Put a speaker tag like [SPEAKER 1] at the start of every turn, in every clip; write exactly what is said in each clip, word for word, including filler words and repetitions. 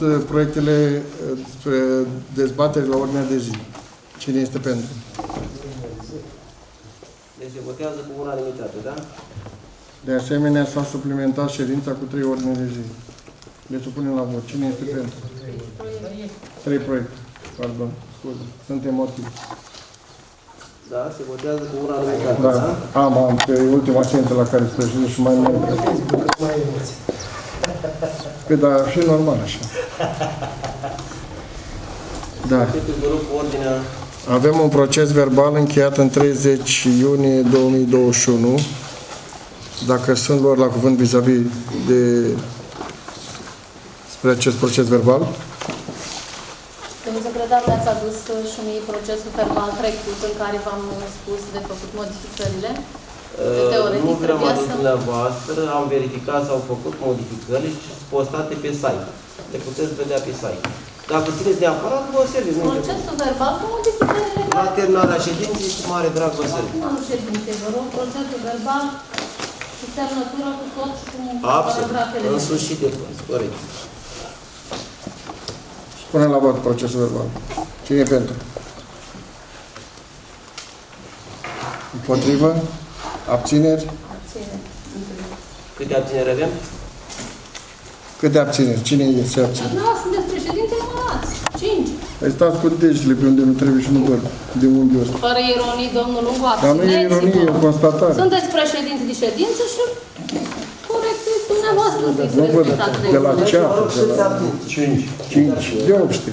[SPEAKER 1] proiectele spre dezbatere la ordinea de zi. Cine este pentru?
[SPEAKER 2] Deci se votează cu unanimitate, da?
[SPEAKER 1] De asemenea, s-a suplimentat ședința cu trei ordine de zi. Le supunem la vot. Cine este pentru? Trei proiecte. Pardon. Scuze. Suntem motivi.
[SPEAKER 2] Da, se votează cu unanimitate,
[SPEAKER 1] da?
[SPEAKER 2] Da.
[SPEAKER 1] Am, am, pe ultima ședință la care stă și mai mai... Păi, dar și normal așa. Da. Avem un proces verbal încheiat în treizeci iunie două mii douăzeci și unu. Dacă sunt luări la cuvânt vis-a-vis de spre acest proces verbal.
[SPEAKER 3] Domnul secretar, le-ați adus și mie procesul verbal trecut în care v-am spus de făcut modificările. Teoretic,
[SPEAKER 2] nu vreau adus
[SPEAKER 3] să...
[SPEAKER 2] dumneavoastră, am verificat, s-au făcut modificări și sunt postate pe site. Le puteți vedea pe site. Dacă țineți neapărat, vă serviți.
[SPEAKER 3] Procesul verbal cu modificările.
[SPEAKER 2] La terminarea ședinței, cu mare drag vă serviți.
[SPEAKER 3] Acum nu ședințe, vă rog, procesul verbal cu semnătură, cu tot și cu paragrafele.
[SPEAKER 2] Absolut, însușit de până, corect.
[SPEAKER 1] Spune la vot procesul verbal. Cine e pentru? Împotrivă? Abțineri?
[SPEAKER 3] Abțineri.
[SPEAKER 2] Câte abțineri avem?
[SPEAKER 1] Câte abțineri? Cine este abține?
[SPEAKER 3] Nu, sunteți președinte, numărați. Cinci.
[SPEAKER 1] Păi stați cu degetele pe unde nu trebuie și nu văd de unghiul ăsta.
[SPEAKER 3] Fără ironii, domnul Lungu, abțineți.
[SPEAKER 1] Dar nu e ironie, e o constatare.
[SPEAKER 3] Sunteți președinte de ședință și corect, dumneavoastră trebuie să
[SPEAKER 1] nu văd.
[SPEAKER 3] respectați
[SPEAKER 1] De la
[SPEAKER 3] regulile.
[SPEAKER 1] ceafă, de la... Cinci. Cinci. De obște.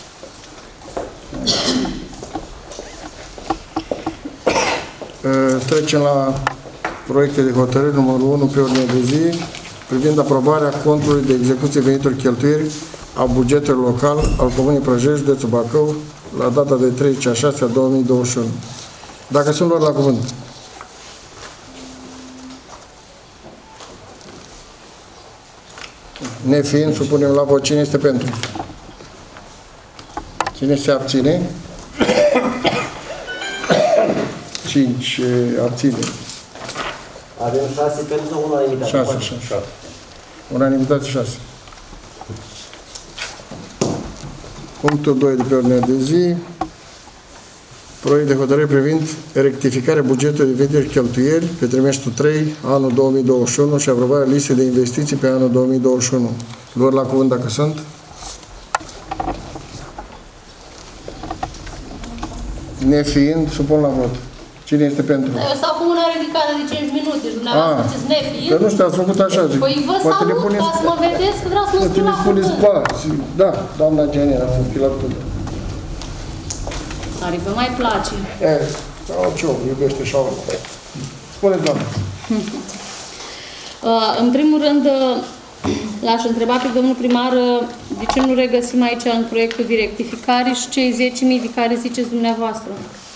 [SPEAKER 1] Trecem la proiecte de hotărâri numărul unu pe ordine de zi privind aprobarea contului de execuție venituri cheltuieli a bugetului local al Comunei Prăjești, județul Bacău, la data de treizeci și șase a două mii douăzeci și unu. Dacă sunt luat la cuvânt. Nefiind, supunem la vot. Cine este pentru? Cine se abține? cinci abține.
[SPEAKER 2] Avem șase pentru sau unanimitate?
[SPEAKER 1] șase, șase. Unanimitate șase. Punctul doi de pe ordinea de zi. Proiect de hotărâre privind rectificarea bugetului de venituri cheltuieli pe trimestrul trei, anul două mii douăzeci și unu și aprobarea listei de investiții pe anul două mii douăzeci și unu. Luări la cuvânt dacă sunt. Nefiind, supun la vot. Cine este pentru?
[SPEAKER 3] Eu stau cu una ridicată de cinci minute și dumneavoastră ziceți nefiind.
[SPEAKER 1] Că nu știu, ați făcut așa, zic.
[SPEAKER 3] Păi vă
[SPEAKER 1] Poate
[SPEAKER 3] salut, ca să mă vedeți, că vreau să mă scriu la
[SPEAKER 1] spuneți
[SPEAKER 3] cuvânt.
[SPEAKER 1] Da, doamna Gianera, să scrie la cuvânt.
[SPEAKER 3] Are, vă mai place.
[SPEAKER 1] E, sau ce om, iubește și om. Spune, doamne.
[SPEAKER 3] În primul rând, l-aș întreba pe domnul primar de ce nu regăsim aici în proiectul de rectificare și cei zece mii de care ziceți dumneavoastră.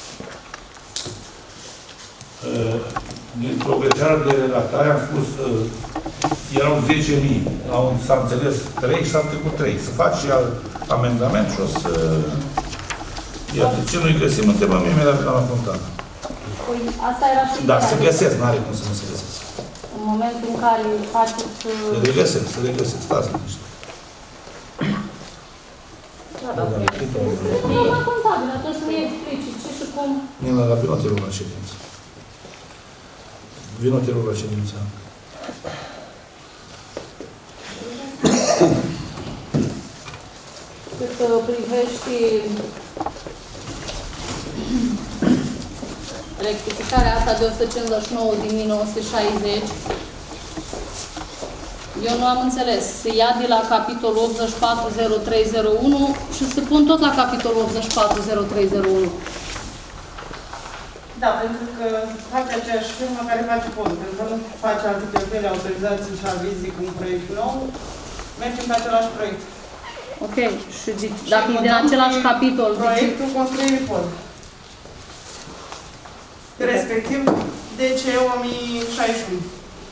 [SPEAKER 4] Din progresarea de redactare am spus erau zece mii, s-a înțeles trei și s-a trecut trei. Să faci și amendament și o să... Iată, ce nu-i găsim, întrebăm imediat pe doamna Fontană.
[SPEAKER 3] Păi, asta era și...
[SPEAKER 4] Da, se găsesc, n-are cum să nu se găsesc.
[SPEAKER 3] În momentul în care faceți...
[SPEAKER 4] Se regăsesc, se regăsesc, stați liniște.
[SPEAKER 3] Da, da, nu mai contabil, atunci nu-i explici ce și cum...
[SPEAKER 4] Nina, la vino te rog la ședință. Vino te rog la ședință.
[SPEAKER 3] Cât privește rectificarea asta de o sută cincizeci și nouă din mii nouă sute șaizeci, eu nu am înțeles. Se ia de la capitolul optzeci și patru zero trei zero unu și se pun tot la capitolul optzeci și patru zero trei zero unu.
[SPEAKER 5] Da, pentru că face aceeași firmă care face fond. Pentru că nu face alte cheltuieli, autorizații și avizii cu un proiect nou, mergem pe același proiect.
[SPEAKER 3] Ok. Și dacă e din același capitol...
[SPEAKER 5] Proiectul construirii pod. Respectiv, D C o mii șaizeci și unu.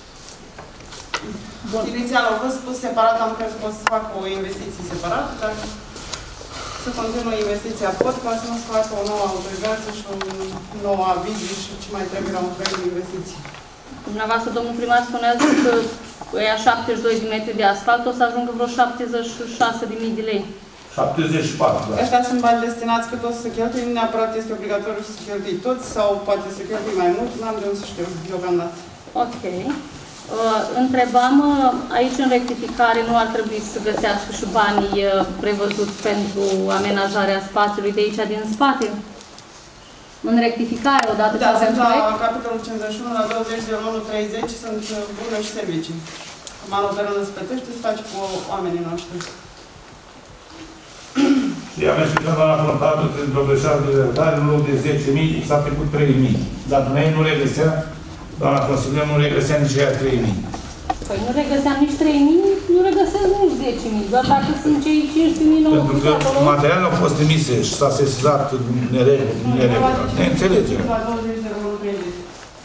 [SPEAKER 3] Bun.
[SPEAKER 5] Inițial au fost spus separat, am crezut că o să fac o investiție separată, dar să continuă investiția pod, ca să nu se facă o nouă autorizație și un nou aviz și ce mai trebuie la un proiect de investiție.
[SPEAKER 3] Dumneavoastră, domnul primar, spuneați că ăia șaptezeci și doi de metri de asfalt, o să ajungă vreo șaptezeci și șase de mii de lei.
[SPEAKER 4] șaptezeci și patru, da.
[SPEAKER 5] Ăștia sunt bani destinați cât o să cheltui, nu neapărat este obligatoriu să cheltui toți sau poate să cheltui mai mult, n-am de unde să știu deocamdată.
[SPEAKER 3] Ok. Uh, întrebam, uh, aici în rectificare nu ar trebui să găsească și banii uh, prevăzuți pentru amenajarea spațiului de aici din spate? În rectificare, odată
[SPEAKER 5] Da,
[SPEAKER 3] ce avem
[SPEAKER 5] sunt la
[SPEAKER 3] proiect?
[SPEAKER 5] capitolul cincizeci și unu, la douăzeci de unu treizeci, sunt uh, bunuri și servicii. Manul Perună îți plătește, îți faci cu oamenii noștri.
[SPEAKER 4] Și am explicat la contabil că într-o greșeală de redactare, în loc de zece mii, s-a trecut trei mii. Dar noi nu regăsea, doamna consilier nu regăsea nici aia trei mii.
[SPEAKER 3] Păi nu regăseam nici trei mii, nu regăsesc nici zece mii, doar dacă sunt cei cincisprezece mii nouă
[SPEAKER 4] Pentru că materialele au fost trimise și s-a sesizat neregulat. Ne înțelegem.
[SPEAKER 5] La douăzeci de unu treizeci.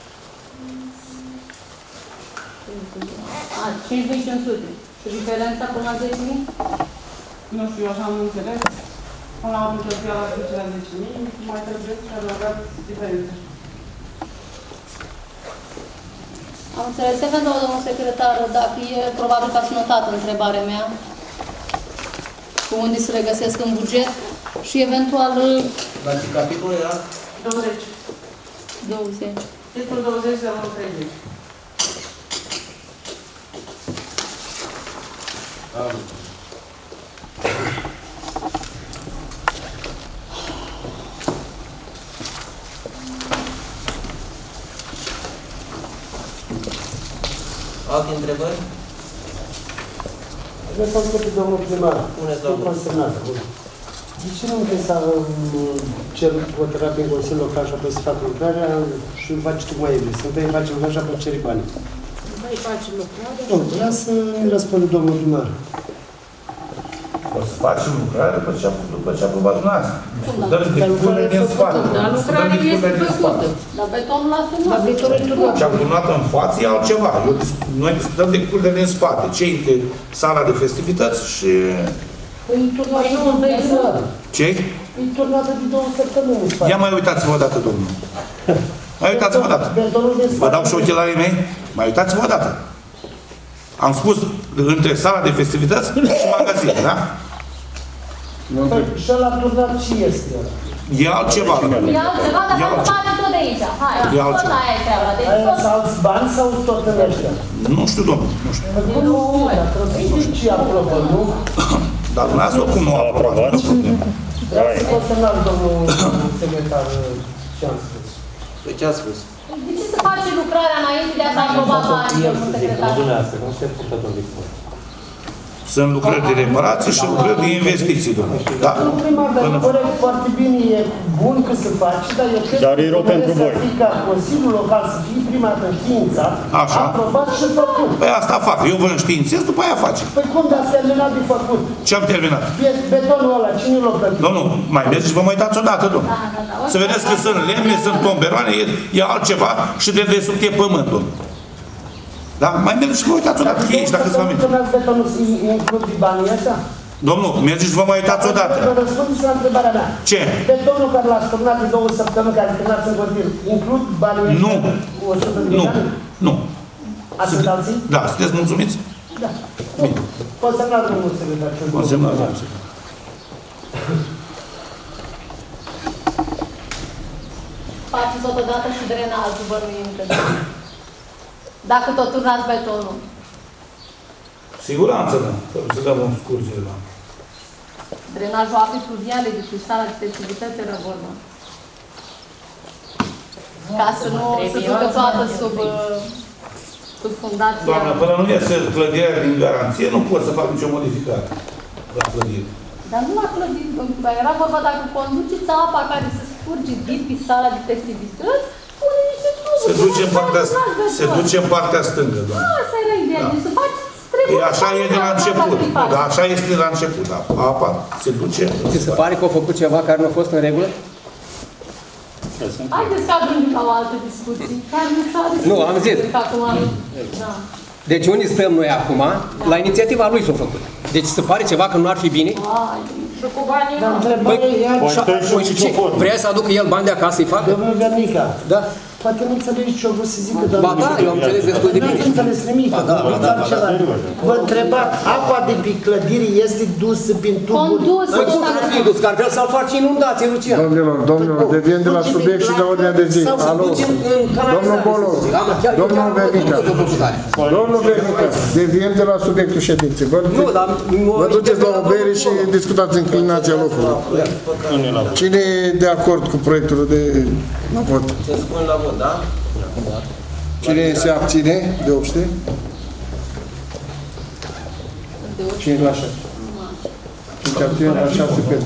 [SPEAKER 3] A, cinci mii cinci sute. Și diferența până la zece mii?
[SPEAKER 5] Nu știu, așa am înțeles. Până la urmă cheltuia la zece la zece mii, mai trebuie să adăugat diferențe.
[SPEAKER 3] Am înțeles, eventual, domnul secretar, dacă e, probabil că ați notat întrebarea mea, cu unde se regăsesc în buget și eventual
[SPEAKER 2] La ce capitol era?
[SPEAKER 5] douăzeci.
[SPEAKER 3] douăzeci.
[SPEAKER 5] Titlul douăzeci de unu treizeci.
[SPEAKER 2] Am. Alte întrebări?
[SPEAKER 6] Vreau să întreb pe domnul primar.
[SPEAKER 2] Puneți,
[SPEAKER 6] Sunt
[SPEAKER 2] domnul.
[SPEAKER 6] consemnat. De ce nu trebuie să cer hotărârea prin Consiliul Local și apoi să facă lucrarea și îl faci tu mai evis? Întâi face lucrarea și apoi ceri banii.
[SPEAKER 7] Mai face lucrarea.
[SPEAKER 6] Nu, vrea să ne răspunde domnul primar.
[SPEAKER 4] O să facem lucrare după ce a, după ce a aprobat dumneavoastră. Să dăm
[SPEAKER 6] Dar
[SPEAKER 4] discurile
[SPEAKER 6] lucrarea
[SPEAKER 4] din
[SPEAKER 6] e
[SPEAKER 4] spate.
[SPEAKER 6] făcută.
[SPEAKER 3] Dar
[SPEAKER 4] Să dăm
[SPEAKER 3] lucrarea
[SPEAKER 4] discurile
[SPEAKER 3] este
[SPEAKER 4] din spate.
[SPEAKER 3] făcută. Dar betonul la
[SPEAKER 6] La
[SPEAKER 3] sunat.
[SPEAKER 6] viitorul turnat.
[SPEAKER 4] Ce am turnat în față e altceva. Eu, dis- noi discutăm de curile din spate. Cei de sala de festivități și...
[SPEAKER 6] Păi turnată de două săptămâni.
[SPEAKER 4] Ce?
[SPEAKER 6] E turnată de două săptămâni în spate.
[SPEAKER 4] Ia mai uitați-vă o dată, domnul. Mai uitați-vă o dată.
[SPEAKER 6] Betonul de
[SPEAKER 4] Vă
[SPEAKER 6] spate.
[SPEAKER 4] dau și ochelarii mei? Mai uitați-vă o dată. Am spus între sala de festivități și magazin, da?
[SPEAKER 6] Păi și ăla turnat ce este ăla?
[SPEAKER 4] E altceva.
[SPEAKER 3] E altceva, dar
[SPEAKER 4] E
[SPEAKER 3] nu
[SPEAKER 4] altceva.
[SPEAKER 3] face tot de aici. Hai,
[SPEAKER 4] E
[SPEAKER 3] tot
[SPEAKER 4] altceva.
[SPEAKER 3] aia e treaba. Deci
[SPEAKER 6] Aia
[SPEAKER 3] tot...
[SPEAKER 6] sunt alți bani sau sunt tot în ăștia?
[SPEAKER 4] Nu știu, domnul, nu știu.
[SPEAKER 6] Păi cum nu știu, dacă nu știu ce aprobă, nu?
[SPEAKER 4] Dar dumneavoastră oricum nu a aprobat.
[SPEAKER 6] Vreau să consemnat domnul secretar ce am spus.
[SPEAKER 2] Păi ce a spus?
[SPEAKER 3] De ce să face lucrarea înainte de a s-a aprobat banii, domnul secretar?
[SPEAKER 4] Sunt lucrări de reparație și lucrări de investiții, domnul. Da.
[SPEAKER 6] Domnul primar, dar
[SPEAKER 4] Până-
[SPEAKER 6] îmi pare foarte bine, e bun că se face, dar eu cred
[SPEAKER 8] Dar e rău
[SPEAKER 6] că
[SPEAKER 8] pentru
[SPEAKER 6] trebuie
[SPEAKER 8] voi.
[SPEAKER 6] să fie ca Consiliul Local să fie prima conștiință,
[SPEAKER 4] Așa.
[SPEAKER 6] aprobat și făcut.
[SPEAKER 4] Păi asta fac. Eu vă înștiințez, după aia face.
[SPEAKER 6] Păi cum, dar s-a terminat de făcut?
[SPEAKER 4] Ce am terminat?
[SPEAKER 6] Be- Betonul ăla, cine l-a plătit?
[SPEAKER 4] Domnul, mai mergeți și vă mai uitați odată, domnul.
[SPEAKER 3] Da, da, da.
[SPEAKER 4] Să vedeți că sunt lemne, sunt tomberoane, e, e altceva și de desubt e pământul. Da? Mai mergeți și vă uitați odată, că e aici, dacă să vă aminte.
[SPEAKER 6] Domnul betonul să includ de banii ăștia?
[SPEAKER 4] Domnul, mergeți și vă mai uitați odată.
[SPEAKER 6] Vă răspundeți la întrebarea mea.
[SPEAKER 4] Ce?
[SPEAKER 6] Betonul care l-ați turnat de două săptămâni, care turnați în continuu, includ banii ăștia?
[SPEAKER 4] Nu.
[SPEAKER 6] Cu o sută de
[SPEAKER 4] Nu.
[SPEAKER 6] milioane?
[SPEAKER 4] Nu.
[SPEAKER 6] Atât alții?
[SPEAKER 4] Da, sunteți mulțumiți?
[SPEAKER 6] Da. Consemnat domnul secretar.
[SPEAKER 4] Consemnat, domnul secretar.
[SPEAKER 3] Faceți totodată și drenajul, bănuim că da. Dacă tot turnați betonul.
[SPEAKER 4] Siguranță, da. Trebuie să dăm un scurgere la...
[SPEAKER 3] Drenajul apei pluviale de pe sala de festivități era vorba. Ca să nu se ducă toată sub, uh, sub fundația.
[SPEAKER 4] Doamnă, până nu iese clădirea din garanție, nu pot să fac nicio modificare la clădire.
[SPEAKER 3] Dar nu la clădire, domnule primar, era vorba dacă conduceți apa care se scurge din pe sala de festivități, pune niște tuburi.
[SPEAKER 4] Se duce în partea,
[SPEAKER 3] Turnați beton.
[SPEAKER 4] se duce în partea stângă, doamnă.
[SPEAKER 3] Asta era ideea,
[SPEAKER 4] Da.
[SPEAKER 3] deci să faceți trebuie.
[SPEAKER 4] E așa e de la început. Da, așa este de la început. Da. Apa se duce.
[SPEAKER 9] Ți se pare că au făcut ceva care nu a fost în regulă?
[SPEAKER 3] Haideți să ajungem la o altă discuție. Care nu s-a
[SPEAKER 9] Nu, am zis.
[SPEAKER 3] Acum, da.
[SPEAKER 9] Deci unde stăm noi acum? La inițiativa lui s-a făcut. Deci se pare ceva că nu ar fi bine?
[SPEAKER 3] Ai, și cu banii
[SPEAKER 6] Dar
[SPEAKER 3] nu.
[SPEAKER 6] întrebarea e
[SPEAKER 9] și-
[SPEAKER 8] Poate și
[SPEAKER 9] păi și ce?
[SPEAKER 8] microfonul.
[SPEAKER 9] Vrea să aducă el bani de acasă să-i facă?
[SPEAKER 6] domnul Vernica.
[SPEAKER 9] Da?
[SPEAKER 6] Poate nu înțelegi ce-o vrut să zică, dar...
[SPEAKER 9] Ba da, eu am înțeles destul de bine.
[SPEAKER 6] Nu înțeles nimic,
[SPEAKER 9] Ba da, ba da, ba da.
[SPEAKER 6] Vă întrebat, apa de pe clădirii este dusă prin tuburi?
[SPEAKER 3] Condusă.
[SPEAKER 9] Păi cum să nu fie dus? Că altfel s-ar face inundații, Lucian.
[SPEAKER 1] Domnilor, domnilor, deviem de la subiect și de ordinea de zi. Alo, domnul Bolo, domnul Vernica, domnul Vernica, deviem de la subiectul ședinței.
[SPEAKER 9] Nu, dar...
[SPEAKER 1] Vă duceți la o bere și discutați înclinația locului. Cine e de acord cu proiectul de la vot?
[SPEAKER 2] Se spune la vot, da?
[SPEAKER 1] Cine se abține de obște? Cine la șase? Cine se abține la șase pentru?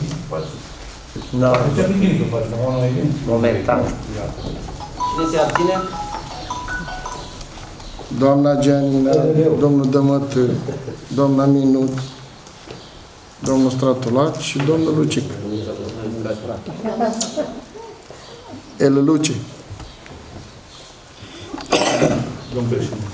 [SPEAKER 8] Momentan.
[SPEAKER 2] Cine se abține?
[SPEAKER 1] Doamna Gianina, domnul Dămăt, doamna Minut, domnul Stratulat și domnul Lucic. El Luci.
[SPEAKER 4] Domnul președinte.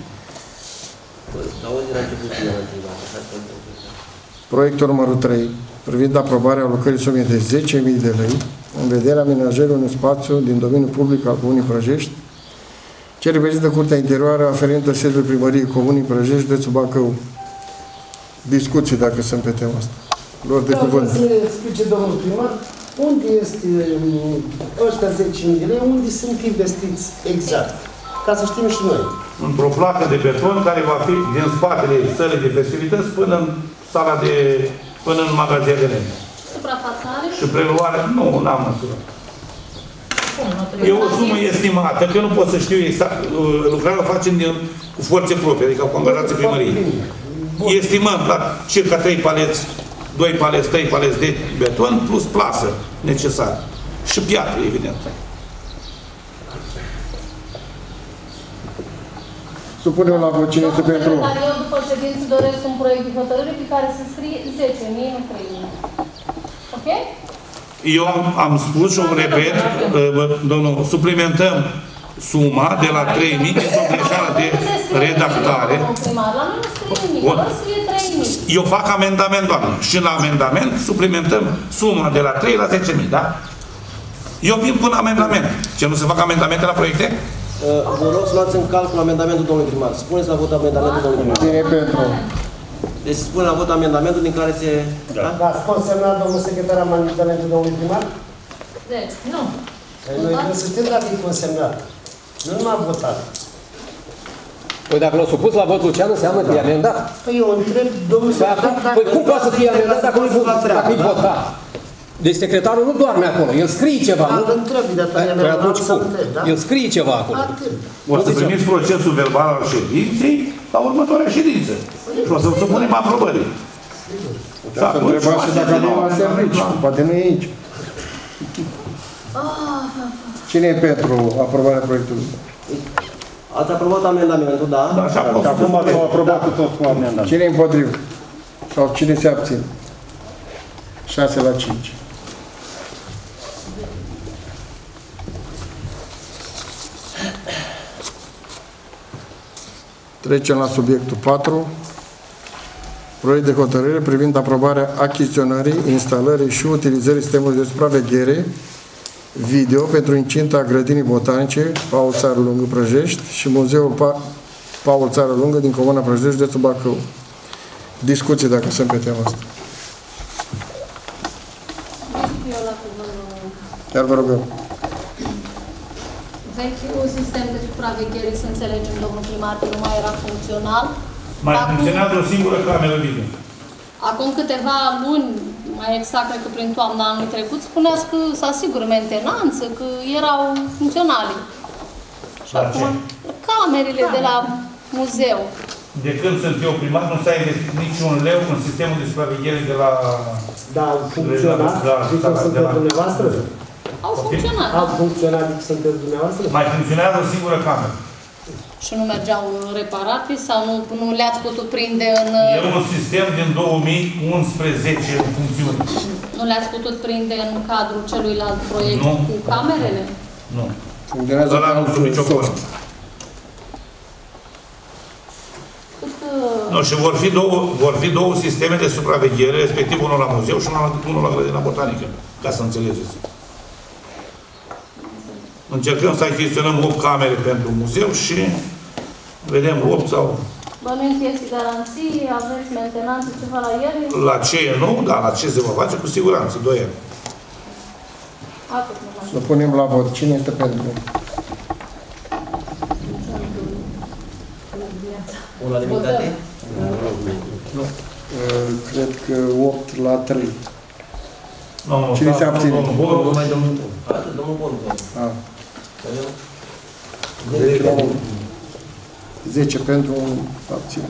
[SPEAKER 1] Proiectul numărul trei, privind aprobarea alocării sumei de zece mii de lei în vederea amenajării unui spațiu din domeniul public al Comunii Prăjești, ce reprezintă Curtea Interioară aferentă sediului Primăriei Comunii Prăjești, județul Bacău. Discuții, dacă sunt pe tema asta. Lor de cuvânt.
[SPEAKER 6] Să explice domnul primar, unde este ăștia zece mii de lei, unde sunt investiți exact? Ca să știm și noi.
[SPEAKER 4] Într-o placă de beton care va fi din spatele sălii de festivități până în sala de... până în magazinele.
[SPEAKER 3] Suprafața are?
[SPEAKER 4] Și preluare, nu, n-am măsurat. E o sumă estimată, că nu pot să știu exact. Lucrarea o facem din, cu forțe proprii, adică cu angajații primăriei. Estimăm la circa trei paleți, doi paleți, trei paleți de beton plus plasă necesară. Și piatră, evident.
[SPEAKER 1] Supunem la vot cine este pentru.
[SPEAKER 3] Eu după ședință doresc un proiect de hotărâre pe care să scrie zece mii, nu trei mii. Ok?
[SPEAKER 4] Eu am, am spus și o repet, domnul, suplimentăm suma de la trei mii, este o greșeală de redactare.
[SPEAKER 3] La noi nu scrie nimic, doar scrie trei mii.
[SPEAKER 4] Eu fac amendament, doamnă, și la amendament suplimentăm suma de la trei la zece mii, da? Eu vin până amendament. Ce, nu se fac amendamente la proiecte?
[SPEAKER 2] Vă rog să luați în calcul amendamentul domnului primar. Spuneți la vot amendamentul domnului primar.
[SPEAKER 1] Cine pentru?
[SPEAKER 2] Deci spune la vot amendamentul din care se...
[SPEAKER 6] Da, da ați consemnat, domnul secretar, amendamentul domnului primar?
[SPEAKER 3] Deci, nu.
[SPEAKER 6] Păi noi trebuie să știm dacă e consemnat. Nu nu am votat.
[SPEAKER 9] Păi dacă l-au supus la vot Lucian, înseamnă că e amendat.
[SPEAKER 6] Păi eu întreb, domnul secretar, dacă...
[SPEAKER 9] Păi cum poate să fie amendat dacă nu-i votat? Deci secretarul nu doarme acolo, el scrie ceva.
[SPEAKER 6] Îl întreb, de data
[SPEAKER 9] Păi atunci cum? El scrie ceva acolo.
[SPEAKER 4] O să primiți procesul verbal al ședinței la următoarea ședință. Și o să supunem aprobării. Și atunci,
[SPEAKER 1] și dacă nu la servici, poate nu e aici. Cine e pentru aprobarea proiectului?
[SPEAKER 2] Ați aprobat amendamentul, da?
[SPEAKER 4] Da, așa a fost.
[SPEAKER 8] Acum s-au aprobat cu tot cu amendament.
[SPEAKER 1] Cine e împotrivă? Sau cine se abține? șase la cinci. Trecem la subiectul patru. Proiect de hotărâre privind aprobarea achiziționării, instalării și utilizării sistemului de supraveghere video pentru incinta grădinii botanice Paul Țară Lungă Prăjești și Muzeul pa Paul Țară Lungă din Comuna Prăjești, județul Bacău. Discuții dacă sunt pe tema asta. Chiar vă rog eu.
[SPEAKER 3] Vechiul sistem de supraveghere, să înțelegem, domnul primar, că nu mai era funcțional.
[SPEAKER 4] Mai
[SPEAKER 3] Acum,
[SPEAKER 4] funcționează o singură cameră video.
[SPEAKER 3] acum câteva luni, mai exact, cred că prin toamna anului trecut, spuneați că se asigură mentenanță, că erau funcționale. Și
[SPEAKER 4] La
[SPEAKER 3] acum,
[SPEAKER 4] ce?
[SPEAKER 3] camerele de la muzeu.
[SPEAKER 4] De când sunt eu primar, nu s-a investit niciun leu în sistemul de supraveghere de la...
[SPEAKER 6] Da, au funcționat, zic că sunteți dumneavoastră?
[SPEAKER 3] Au funcționat.
[SPEAKER 6] Au funcționat, zic că sunteți dumneavoastră?
[SPEAKER 4] Mai funcționează o singură cameră.
[SPEAKER 3] Și nu mergeau reparate sau nu, nu le-ați putut prinde în...
[SPEAKER 4] E un sistem din două mii unsprezece în funcțiune.
[SPEAKER 3] Nu le-ați putut prinde în cadrul celuilalt proiect
[SPEAKER 4] Nu.
[SPEAKER 3] cu camerele?
[SPEAKER 4] Nu.
[SPEAKER 1] Funcționează
[SPEAKER 4] Ăla nu sunt nicio formă. Nu, și vor fi, două, vor fi două sisteme de supraveghere, respectiv unul la muzeu și unul la, unul la grădina botanică, ca să înțelegeți. Încercăm să achiziționăm opt camere pentru muzeu și vedem opt sau...
[SPEAKER 3] Bănuiesc este garanții, aveți mentenanță, ceva la ele?
[SPEAKER 4] La ce nu, dar la ce se va face, cu siguranță, doi ani.
[SPEAKER 3] Atât nu mai.
[SPEAKER 1] Să punem la vot. Cine este pentru?
[SPEAKER 2] Unanimitate?
[SPEAKER 1] Nu. Cred că opt la trei.
[SPEAKER 4] Nu, nu,
[SPEAKER 1] Cine se abține?
[SPEAKER 2] Nu mai domnul Bun. Atât, domnul Bun.
[SPEAKER 1] Ah. zece pentru abține.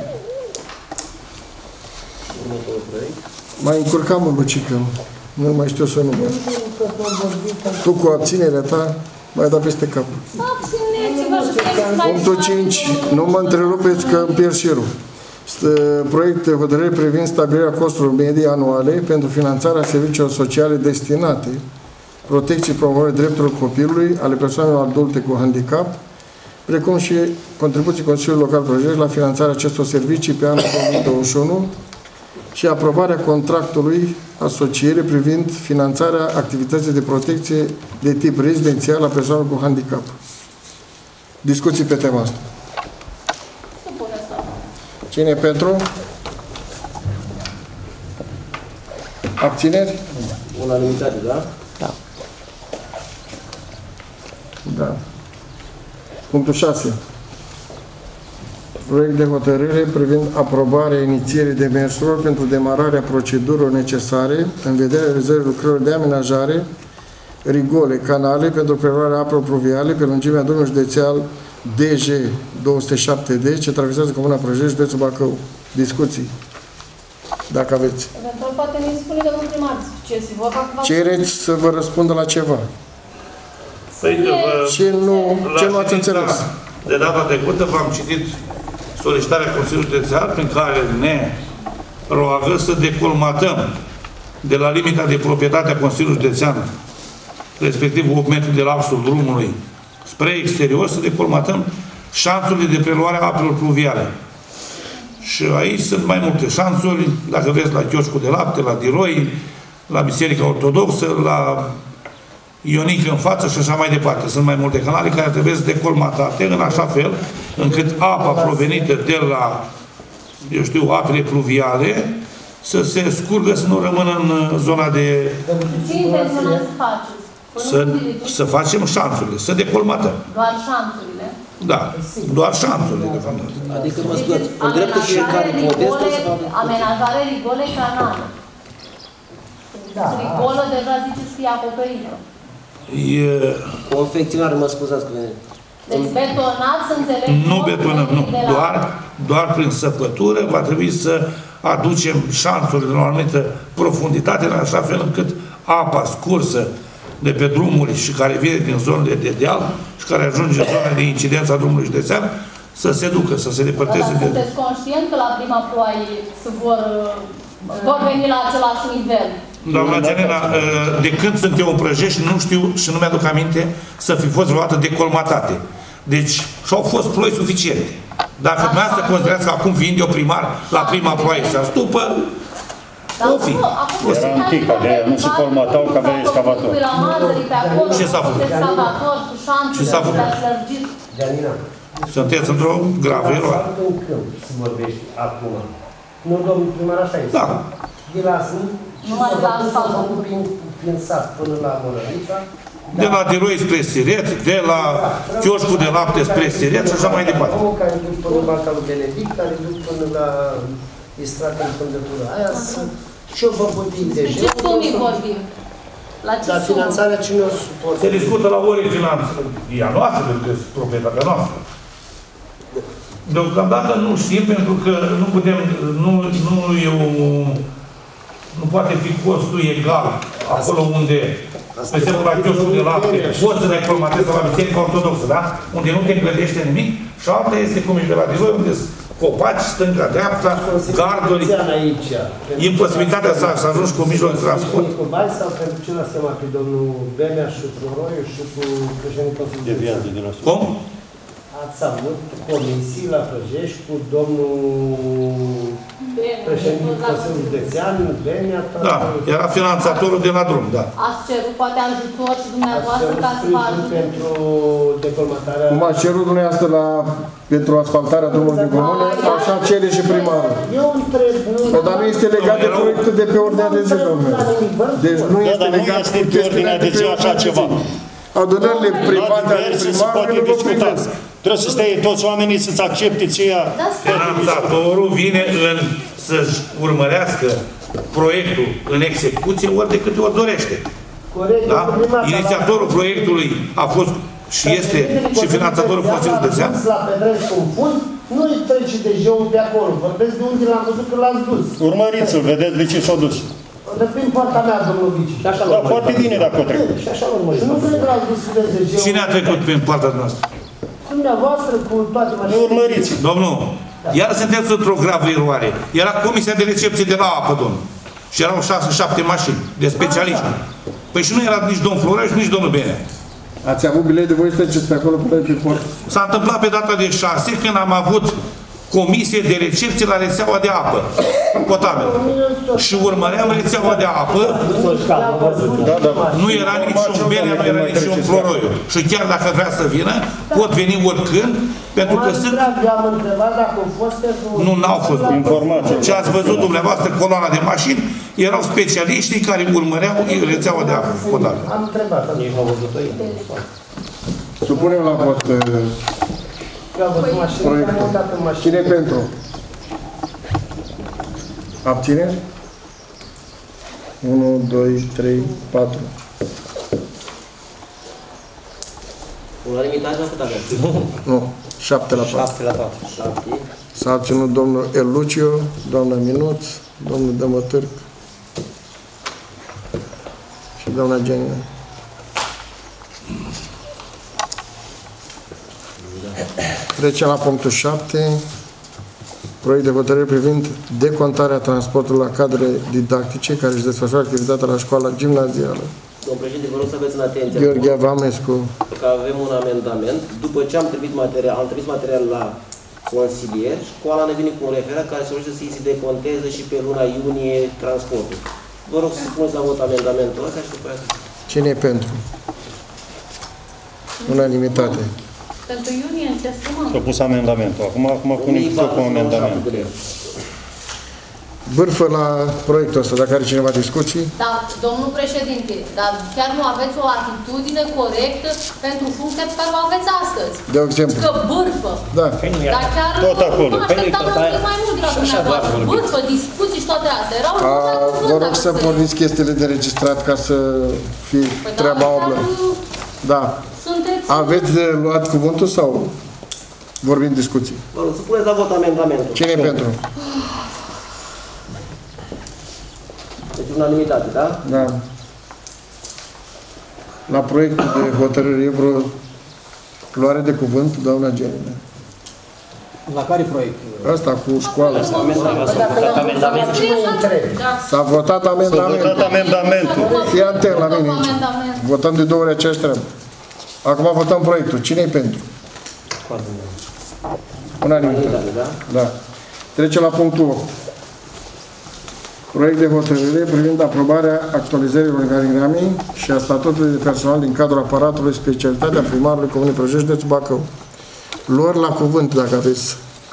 [SPEAKER 2] Următorul proiect.
[SPEAKER 1] Mai încurcam în Lucică. Nu mai știu să nu mă. Tu cu abținerea ta mai da peste cap.
[SPEAKER 3] Abțineți-vă și trebuie
[SPEAKER 1] Punctul cinci. Nu mă întrerupeți că îmi pierd șirul. Proiect de hotărâre privind stabilirea costurilor medii anuale pentru finanțarea serviciilor sociale destinate protecției promovării drepturilor copilului, ale persoanelor adulte cu handicap, precum și contribuții Consiliului Local Ploiești la finanțarea acestor servicii pe anul două mii douăzeci și unu și aprobarea contractului asociere privind finanțarea activității de protecție de tip rezidențial a persoanelor cu handicap. Discuții pe tema asta. Cine e pentru? Abțineri?
[SPEAKER 2] Unanimitate, da?
[SPEAKER 9] Da.
[SPEAKER 1] Da. Punctul șase. Proiect de hotărâre privind aprobarea inițierii demersurilor pentru demararea procedurilor necesare în vederea rezervei lucrărilor de amenajare, rigole, canale pentru preluarea apelor pluviale pe lungimea drumului județeal D J două sute șapte D, ce traversează Comuna Prăjești, județul Bacău. Discuții. Dacă aveți.
[SPEAKER 3] Eventual, poate ne spune domnul primar ce se vor fac.
[SPEAKER 1] Cereți să vă răspundă la ceva.
[SPEAKER 4] Păi,
[SPEAKER 1] Ce nu, ce nu ați înțeles?
[SPEAKER 4] De data trecută v-am citit solicitarea Consiliului Județean prin care ne roagă să decolmatăm de la limita de proprietate a Consiliului Județean, respectiv opt metri de lapsul drumului, spre exterior, să decolmatăm șansurile de preluare a apelor pluviale. Și aici sunt mai multe șansuri, dacă vreți, la chioșcul de lapte, la Diroi, la Biserica Ortodoxă, la Ionică în față și așa mai departe. Sunt mai multe canale care trebuie să decolmatate în așa fel încât apa provenită de la, eu știu, apele pluviale să se scurgă, să nu rămână în zona de...
[SPEAKER 3] Ce intenționați să faceți?
[SPEAKER 4] Să, să facem șansurile, să decolmatăm.
[SPEAKER 3] Doar șansurile?
[SPEAKER 4] Da, doar șansurile, de fapt.
[SPEAKER 2] Adică, mă scuzați, în dreptul fiecare modest să facă...
[SPEAKER 3] Amenajare, rigole, canale. Rigolă deja ziceți că e acoperită.
[SPEAKER 4] E...
[SPEAKER 2] Confecționare, mă scuzați că vine.
[SPEAKER 3] Deci betonat, să înțeleg...
[SPEAKER 4] Nu betonăm, nu. Doar, doar prin săpătură va trebui să aducem șansurile la o anumită profunditate, în așa fel încât apa scursă de pe drumuri și care vine din zonele de deal și care ajunge în zona de incidență a drumului județean, să se ducă, să se depărteze de...
[SPEAKER 3] Sunteți conștient că la prima ploaie se vor, vor veni la același nivel?
[SPEAKER 4] Doamna Genena, de când sunt eu în Prăjești, nu știu și nu mi-aduc aminte să fi fost vreodată decolmatate. Deci, și-au fost ploi suficiente. Dacă dumneavoastră considerați că acum vin eu primar, la prima ploaie se astupă, o fi.
[SPEAKER 8] Era antică, de aia nu se colmatau că avea excavator.
[SPEAKER 4] Ce s-a făcut? Ce s-a făcut?
[SPEAKER 6] Janina.
[SPEAKER 4] Sunteți într-o gravă eroare.
[SPEAKER 6] În câmp se vorbește acum. Nu, domnul primar, așa este.
[SPEAKER 4] Da.
[SPEAKER 6] De la sunt și s-a făcut prin sat până la Mărărița.
[SPEAKER 4] De la Diroi spre Siret, de la chioșcul de lapte spre Siret și așa mai departe.
[SPEAKER 6] Omul care duc până la Banca lui Benedict, care duc până la Istrata în pândătură. Aia sunt și o băbutii de
[SPEAKER 3] ce sumii vorbim? La ce
[SPEAKER 6] Dar finanțarea cine o suportă?
[SPEAKER 4] Se discută la ore finanță. E a noastră, pentru că este proprietatea noastră. Deocamdată nu știm, pentru că nu putem, nu, nu e o, nu poate fi costul egal acolo unde, pe exemplu, la chioșcul de lapte, poți să reclamatezi la Biserica Ortodoxă, da? Unde nu te încălzește nimic, și alta este cum e pe la Diroi, unde copaci, stânga, dreapta, garduri, imposibilitatea să, să ajungi cu mijloc de transport.
[SPEAKER 6] Cu bani sau pentru ce l-a seama pe domnul Benea și cu Roiu și cu președintele Consiliului?
[SPEAKER 4] Cum?
[SPEAKER 6] Ați avut comisii la Prăjești cu domnul președintele Consiliului Județean, Benia,
[SPEAKER 4] Da, era finanțatorul de la drum, da.
[SPEAKER 3] Ați cerut poate ajutor și dumneavoastră ca să vă ajute?
[SPEAKER 6] pentru decolmatarea...
[SPEAKER 1] Cum a cerut dumneavoastră la, pentru asfaltarea drumului din comune, așa cere și primarul.
[SPEAKER 6] Eu întreb...
[SPEAKER 1] Păi, dar nu este legat de proiectul de pe ordinea de zi, domnule. Deci nu este legat
[SPEAKER 8] de pe ordinea de zi așa ceva.
[SPEAKER 1] Adunările private ale primarului nu vă privesc.
[SPEAKER 8] Trebuie să stai toți oamenii să-ți accepte ceea...
[SPEAKER 4] Finanțatorul vine în să-și urmărească proiectul în execuție ori de câte ori dorește. Da? Inițiatorul proiectului a fost și este și finanțatorul Consiliului Județean.
[SPEAKER 6] La Pedreni Confund, nu-i trece de jeu pe acolo. Vorbesc de unde l-am văzut că l-ați dus.
[SPEAKER 8] Urmăriți-l, vedeți de ce s-a dus.
[SPEAKER 6] De prin poarta mea, domnul Vici.
[SPEAKER 8] Da, foarte bine dacă o trecut.
[SPEAKER 6] Și așa urmăriți. Nu cred că l-ați dus de jeu.
[SPEAKER 4] Cine a trecut prin poarta noastră?
[SPEAKER 6] Dumneavoastră cu toate mașinile.
[SPEAKER 8] Urmăriți.
[SPEAKER 4] Domnul, iar sunteți într-o gravă eroare. Era comisia de recepție de la apă, domnul. Și erau șase, șapte mașini de specialiști. Păi și nu era nici domnul Florea și nici domnul Benea.
[SPEAKER 1] Ați avut bilet de voi să treceți pe acolo până pe port?
[SPEAKER 4] S-a întâmplat pe data de șase când am avut comisie de recepție la rețeaua de apă potabilă. Și urmăream rețeaua de apă, nu era niciun Benea, nu era niciun Floroiu. Și chiar dacă vrea să vină, pot veni oricând, pentru că sunt... Nu, n-au fost informații. Ce ați văzut dumneavoastră, coloana de mașini, erau specialiștii care urmăreau rețeaua de apă potabilă.
[SPEAKER 6] Am întrebat.
[SPEAKER 1] Supunem la vot proiectul. Cine pentru? Abțineri? unu, doi, trei, patru.
[SPEAKER 2] Unanimitate la cât aveți?
[SPEAKER 1] Nu, șapte la patru.
[SPEAKER 2] șapte la patru. șapte.
[SPEAKER 1] S-a abținut domnul El Luciu, doamna Minuț, domnul Dămătârc și doamna Genia. Trecem la punctul șapte. Proiect de hotărâre privind decontarea transportului la cadre didactice care își desfășoară activitatea la școala gimnazială.
[SPEAKER 2] Domnul președinte, vă rog să aveți în atenție.
[SPEAKER 1] Gheorghe Avamescu.
[SPEAKER 2] Că avem un amendament. După ce am trimis material, am trimis material la consilier, școala ne vine cu un referat care se urmește să îi se deconteze și pe luna iunie transportul. Vă rog să puneți la vot amendamentul ăsta și după aceea.
[SPEAKER 1] Cine e pentru? Unanimitate.
[SPEAKER 3] Pentru iunie, în ce sumă?
[SPEAKER 8] S-a pus amendamentul. Acum, acum puneți cu amendament.
[SPEAKER 1] Bârfă la proiectul ăsta, dacă are cineva discuții.
[SPEAKER 10] Da, domnul președinte, dar chiar nu aveți o atitudine corectă pentru funcția pe care o aveți astăzi.
[SPEAKER 1] De exemplu.
[SPEAKER 10] Că bârfă.
[SPEAKER 1] Da.
[SPEAKER 10] Dar chiar
[SPEAKER 8] tot acolo.
[SPEAKER 10] nu așteptam mult mai mult de la dumneavoastră. Bârfă, discuții și toate astea. Erau
[SPEAKER 1] A, vă rog să porniți chestiile de registrat ca să fie
[SPEAKER 10] păi
[SPEAKER 1] treaba
[SPEAKER 10] da,
[SPEAKER 1] oblă. Da.
[SPEAKER 10] Sunteți...
[SPEAKER 1] Aveți de luat cuvântul sau vorbim discuții?
[SPEAKER 2] Vă rog să puneți la vot amendamentul.
[SPEAKER 1] Cine e pentru?
[SPEAKER 2] Deci unanimitate, da?
[SPEAKER 1] Da. La proiectul de hotărâre e vreo luare de cuvânt, doamna Genina.
[SPEAKER 9] La care proiect?
[SPEAKER 1] Asta cu școala.
[SPEAKER 8] S-a votat amendamentul.
[SPEAKER 1] S-a votat amendamentul.
[SPEAKER 8] S-a votat amendamentul.
[SPEAKER 1] Fii atent la mine aici. Votăm de două ori aceeași treabă. Acum votăm proiectul. Cine e pentru? Unanimitate. Da. Trecem la punctul opt. Proiect de hotărâre privind aprobarea actualizării organigramei și a statutului de personal din cadrul aparatului specialitatea primarului Comunei Prăjești, județul Bacău. Luări la cuvânt, dacă aveți.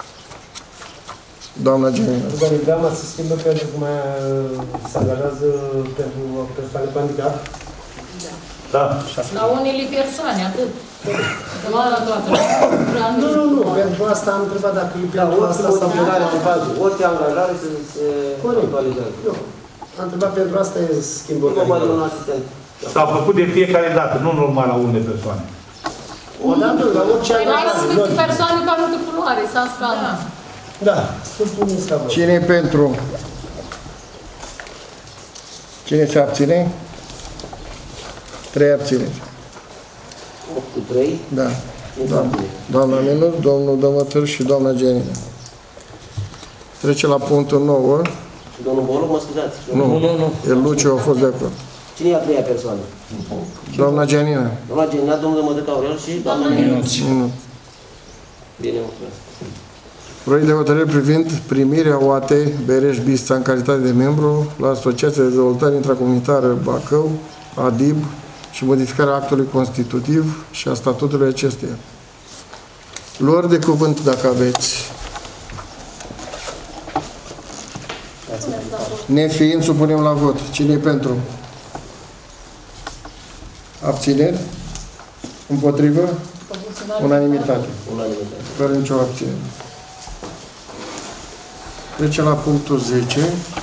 [SPEAKER 1] Doamna Genina.
[SPEAKER 6] Organigrama se schimbă pentru că mai se angajează pentru persoane cu handicap?
[SPEAKER 8] Da.
[SPEAKER 7] La unele persoane, atât. Nu la toată.
[SPEAKER 6] Nu, nu, nu. Pentru asta am întrebat dacă e pentru asta sau
[SPEAKER 2] Orice de bază, orice angajare să se actualizează.
[SPEAKER 6] Am întrebat pentru asta e schimbul.
[SPEAKER 4] S-a făcut de fiecare dată, nu normal la unele persoane.
[SPEAKER 6] O dată, la orice
[SPEAKER 10] Păi n-ai
[SPEAKER 6] angajare.
[SPEAKER 10] sunt persoane care nu te culoare, s-a scalat.
[SPEAKER 6] Da, sunt puneți la vot.
[SPEAKER 1] Cine e pentru? Cine se abține? Trei abțineri.
[SPEAKER 2] opt cu trei.
[SPEAKER 1] Da. Doamna, doamna Minuț, domnul Dămătâr și doamna Genina. Trece la punctul nouă.
[SPEAKER 2] Și domnul Boloc, mă scuzați.
[SPEAKER 1] Nu, nu, nu. El Luciu a fost de acord.
[SPEAKER 2] Cine e a treia persoană?
[SPEAKER 1] Doamna Genina.
[SPEAKER 2] Doamna Genina, domnul Dămătâr Aurel și doamna Minuț.
[SPEAKER 1] Minuț.
[SPEAKER 2] Bine, mulțumesc.
[SPEAKER 1] Proiect de hotărâre privind primirea O A T Bereș-Bistrița în calitate de membru la Asociația de Dezvoltare Intracomunitară Bacău, A D I B, și modificarea actului constitutiv și a statutului acesteia. Luări de cuvânt, dacă aveți. Nefiind, supunem la vot. Cine e pentru? Abțineri? Împotrivă? Unanimitate.
[SPEAKER 2] Unanimitate.
[SPEAKER 1] Fără nicio abținere. Trecem la punctul zece.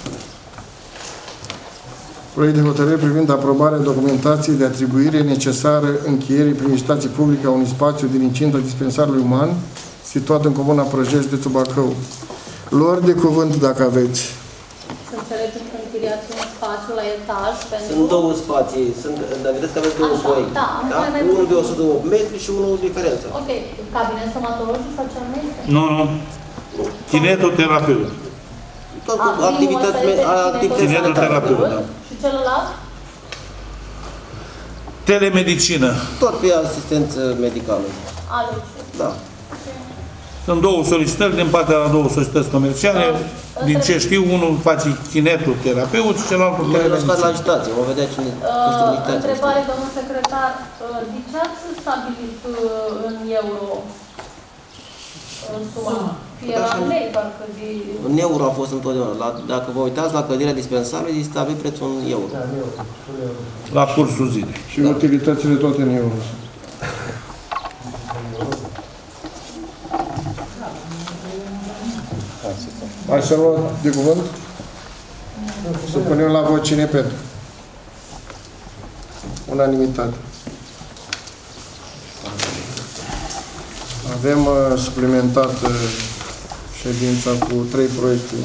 [SPEAKER 1] Proiect de hotărâre privind aprobarea documentației de atribuire necesară încheierii prin licitație publică a unui spațiu din incinta dispensarului uman situat în comuna Prăjești, județul Bacău. Luări de cuvânt, dacă aveți.
[SPEAKER 3] Să înțelegem că închiriați un spațiu la etaj pentru...
[SPEAKER 2] Sunt două spații, sunt, dar vedeți că aveți două
[SPEAKER 3] Așa,
[SPEAKER 2] proiecte.
[SPEAKER 3] da,
[SPEAKER 2] Da?
[SPEAKER 3] mai
[SPEAKER 2] Unul de
[SPEAKER 3] puțin.
[SPEAKER 2] o sută opt metri și unul diferență.
[SPEAKER 3] Ok, cabinet stomatologic sau ce nu este?
[SPEAKER 8] Nu, nu. Kinetoterapeut.
[SPEAKER 2] Tot
[SPEAKER 3] A,
[SPEAKER 2] cu activități,
[SPEAKER 3] primul ăsta este
[SPEAKER 2] activități
[SPEAKER 8] kinetoterapeut,
[SPEAKER 2] sanitare.
[SPEAKER 8] da.
[SPEAKER 3] Și celălalt?
[SPEAKER 8] Telemedicină.
[SPEAKER 2] Tot pe asistență medicală.
[SPEAKER 3] Ale
[SPEAKER 2] Da.
[SPEAKER 8] Sunt două solicitări din partea la două societăți comerciale. Din ce știu, unul face kinetoterapeut și celălalt cu
[SPEAKER 2] Mă lăsat la
[SPEAKER 8] telemedicină.
[SPEAKER 2] agitație, vom vedea cine
[SPEAKER 3] Uh,
[SPEAKER 2] posibilitatea.
[SPEAKER 3] întrebare, domnul secretar, uh, de ce ați stabilit uh, în euro în suma? Era în lei, parcă de...
[SPEAKER 2] În euro a fost întotdeauna. La, dacă vă uitați la clădirea dispensarului, este avea prețul în euro.
[SPEAKER 8] La cursul zilei.
[SPEAKER 1] Și utilitățile toate în euro. Hai să luăm de cuvânt? Să punem la vot cine pentru. Unanimitate. Avem uh, suplimentat uh, ședința cu trei proiecte.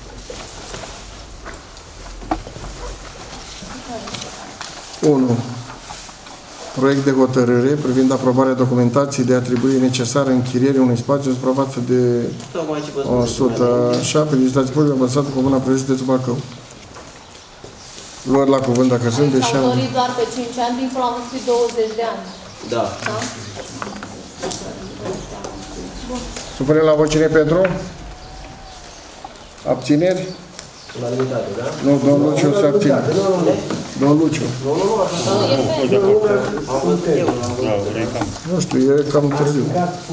[SPEAKER 1] unu. Proiect de hotărâre privind aprobarea documentației de atribuire necesară închirierii unui spațiu în suprafață de
[SPEAKER 2] Tocmai ce vă
[SPEAKER 1] o
[SPEAKER 2] spun.
[SPEAKER 1] sută șapte, licitație publică basată cu Comuna Prăjești, județul Bacău. Luări la cuvânt dacă sunt,
[SPEAKER 10] S-au
[SPEAKER 1] deși am...
[SPEAKER 10] dorit doar pe cinci ani, dincolo am scris douăzeci de ani.
[SPEAKER 2] Da.
[SPEAKER 10] Da?
[SPEAKER 1] Supunem la vot cine pentru? Abțineri?
[SPEAKER 2] Unanimitate, da?
[SPEAKER 1] Nu, domnul Luciu se abține. Domnul Luciu.
[SPEAKER 2] Nu, nu, nu, așa.
[SPEAKER 10] Nu, e pe.
[SPEAKER 2] Am văzut eu, am văzut.
[SPEAKER 1] Nu știu, e cam târziu.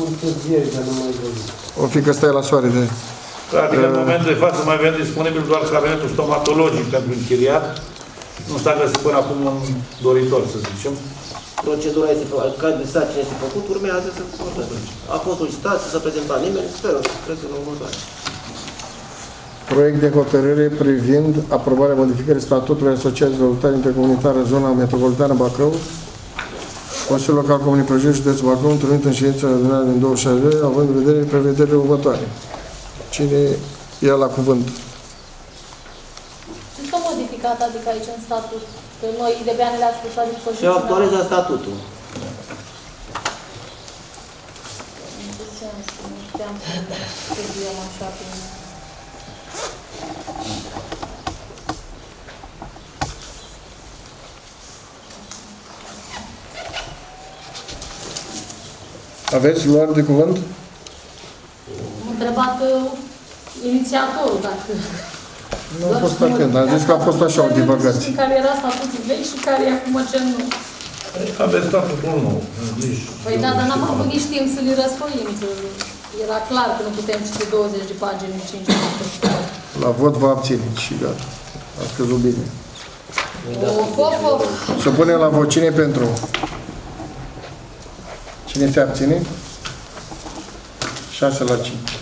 [SPEAKER 1] O fi că stai la soare de...
[SPEAKER 8] Adică în momentul de față mai avem disponibil doar cabinetul stomatologic pentru închiriat. Nu s-a găsit până acum un doritor, să zicem.
[SPEAKER 2] Procedura este făcută, ca de sarcină este făcut, urmează să se hotărăște. A fost solicitat, să se prezenta nimeni, sper, cred că nu următoare.
[SPEAKER 1] Proiect de hotărâre privind aprobarea modificării statutului Asociației de Dezvoltare Intercomunitară Zona Metropolitană Bacău, Consiliul Local Comunii Prăjești, județul Bacău, întâlnit în ședința ordinară din douăzeci și șase, având în vedere prevederile următoare. Cine ia la cuvânt?
[SPEAKER 10] Ce s-a modificat, adică aici în statut? Că noi de bine le-ați pus la dispoziție.
[SPEAKER 2] Și actualizat statutul.
[SPEAKER 10] Nu ce sens, nu știam să scriem așa prin...
[SPEAKER 1] Aveți luare de cuvânt?
[SPEAKER 10] Am întrebat uh, inițiatorul dacă...
[SPEAKER 1] Nu a fost atent, am zis că a fost așa o divagație.
[SPEAKER 10] Care era statutul vechi și care e acum cel nou.
[SPEAKER 8] Aveți statutul nou. Nici...
[SPEAKER 10] Păi da, dar n-am avut nici timp să-l răsfoim. Era clar că nu putem citi douăzeci de pagini în cinci minute.
[SPEAKER 1] La vot vă abțineți și gata. A scăzut bine.
[SPEAKER 10] O, hop, hop.
[SPEAKER 1] Să punem la vot cine pentru? Cine se abține? șase la cinci.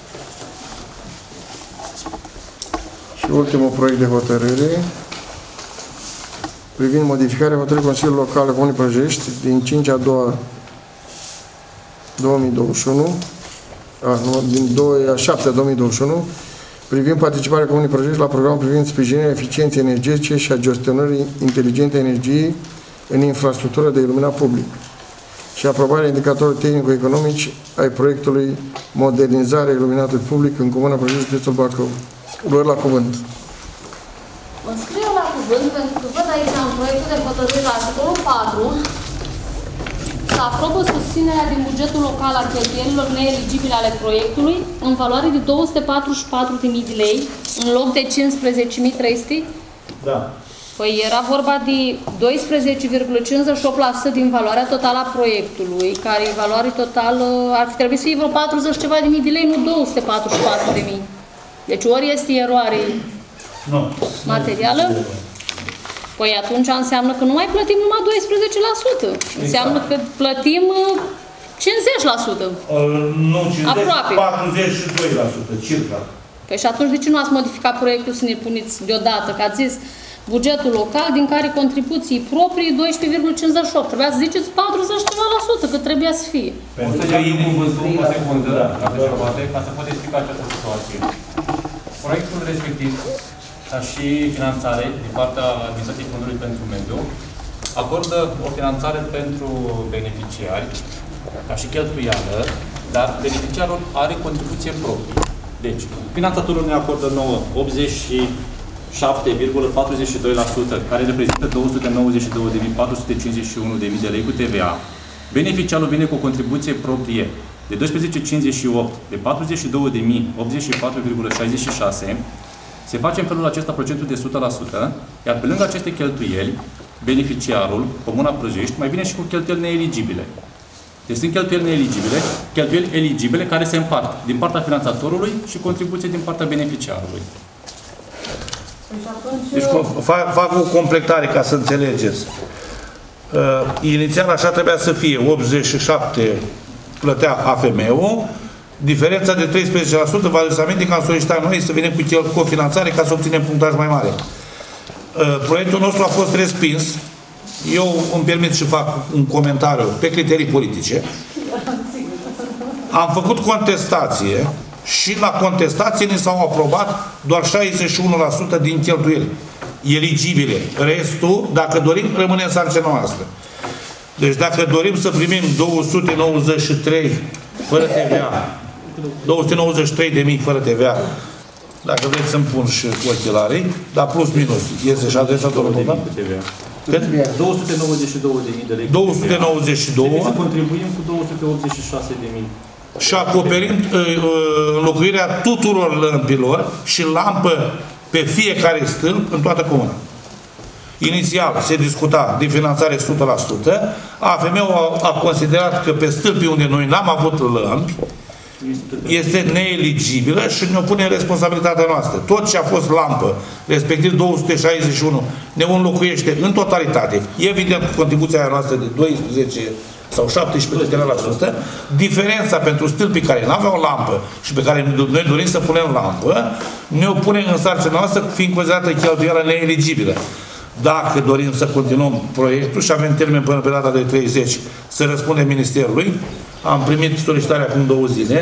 [SPEAKER 1] Și ultimul proiect de hotărâre privind modificarea hotărârii Consiliului Local al Comunei Prăjești din cinci a doua două mii douăzeci și unu, a, nu, din doi a șaptea două mii douăzeci și unu, privind participarea Comunei Prăjești la programul privind sprijinirea eficienței energetice și a gestionării inteligente a energiei în infrastructură de iluminat public și aprobarea indicatorilor tehnico-economici ai proiectului modernizare iluminatului public în Comuna Prăjești, județul Bacău. Luări la cuvânt.
[SPEAKER 10] Mă scriu la cuvânt pentru că văd aici în proiectul de hotărâre la articolul patru să aprobă susținerea din bugetul local a cheltuielilor neeligibile ale proiectului în valoare de două sute patruzeci și patru de mii de lei în loc de cincisprezece mii trei sute?
[SPEAKER 4] Da.
[SPEAKER 10] Păi era vorba de doisprezece virgulă cincizeci și opt la sută din valoarea totală a proiectului, care valoare totală ar fi trebuit să fie vreo patruzeci ceva de mii de lei, nu două sute patruzeci și patru de mii. Deci ori este eroare
[SPEAKER 4] nu.
[SPEAKER 10] materială, păi atunci înseamnă că nu mai plătim numai doisprezece la sută. Înseamnă că plătim cincizeci la sută.
[SPEAKER 4] Nu, cincizeci,
[SPEAKER 10] aproape.
[SPEAKER 4] patruzeci și doi la sută, circa.
[SPEAKER 10] Păi și atunci de ce nu ați modificat proiectul să ne puneți deodată? Că ați zis bugetul local, din care contribuții proprii doisprezece virgulă cincizeci și opt. Trebuia să ziceți patruzeci ceva la sută, că trebuia să fie.
[SPEAKER 11] Pentru că e cuvântul o secundă, dacă se poate, ca să pot explica această situație. Proiectul respectiv, ca și finanțare din partea Administrației Fondului pentru Mediu, acordă o finanțare pentru beneficiari, ca și cheltuială, dar beneficiarul are contribuție proprie. Deci, finanțatorul ne acordă nouă optzeci și șapte virgulă patruzeci și doi la sută, care reprezintă două sute nouăzeci și două de mii patru sute cincizeci și unu de mii de lei cu T V A. Beneficiarul vine cu o contribuție proprie de doisprezece virgulă cincizeci și opt, de patruzeci și două de mii optzeci și patru virgulă șaizeci și șase. Se face în felul acesta procentul de o sută la sută, iar pe lângă aceste cheltuieli, beneficiarul, Comuna Prăjești, mai vine și cu cheltuieli neeligibile. Deci sunt cheltuieli neeligibile, cheltuieli eligibile care se împart din partea finanțatorului și contribuție din partea beneficiarului.
[SPEAKER 4] Deci fac, fac o completare ca să înțelegeți. Uh, inițial așa trebuia să fie optzeci și șapte plătea A F M-ul, diferența de treisprezece la sută vă aduceți aminte că am solicitat noi să venim cu cofinanțare ca să obținem punctaj mai mare. Uh, proiectul nostru a fost respins. Eu îmi permit și fac un comentariu pe criterii politice. Am făcut contestație și la contestație ni s-au aprobat doar șaizeci și unu la sută din cheltuieli eligibile. Restul, dacă dorim, rămâne în sarcina noastră. Deci dacă dorim să primim două sute nouăzeci și trei fără T V A, două sute nouăzeci și trei de mii fără T V A, dacă vreți să-mi pun și ochelarii, dar plus minus, este și adresa domnului Bogdan? Cât?
[SPEAKER 11] două sute nouăzeci și două de mii de lei.
[SPEAKER 4] două sute nouăzeci și doi.
[SPEAKER 11] Trebuie să contribuim cu două sute optzeci și șase de mii.
[SPEAKER 4] Și acoperim înlocuirea tuturor lămpilor și lampă pe fiecare stâlp în toată comuna. Inițial se discuta de finanțare o sută la sută. A F M-ul a, a considerat că pe stâlpii unde noi n-am avut lămpi este neeligibilă și ne opune în responsabilitatea noastră. Tot ce a fost lampă, respectiv două sute șaizeci și unu, ne înlocuiește în totalitate. Evident, cu contribuția noastră de doisprezece sau șaptesprezece la sută, diferența pentru stâlpii care nu aveau lampă și pe care noi dorim să punem lampă, ne opune în sarcina noastră fiind considerată cheltuială neeligibilă. Dacă dorim să continuăm proiectul și avem termen până pe data de treizeci să răspundem Ministerului, am primit solicitarea acum două zile.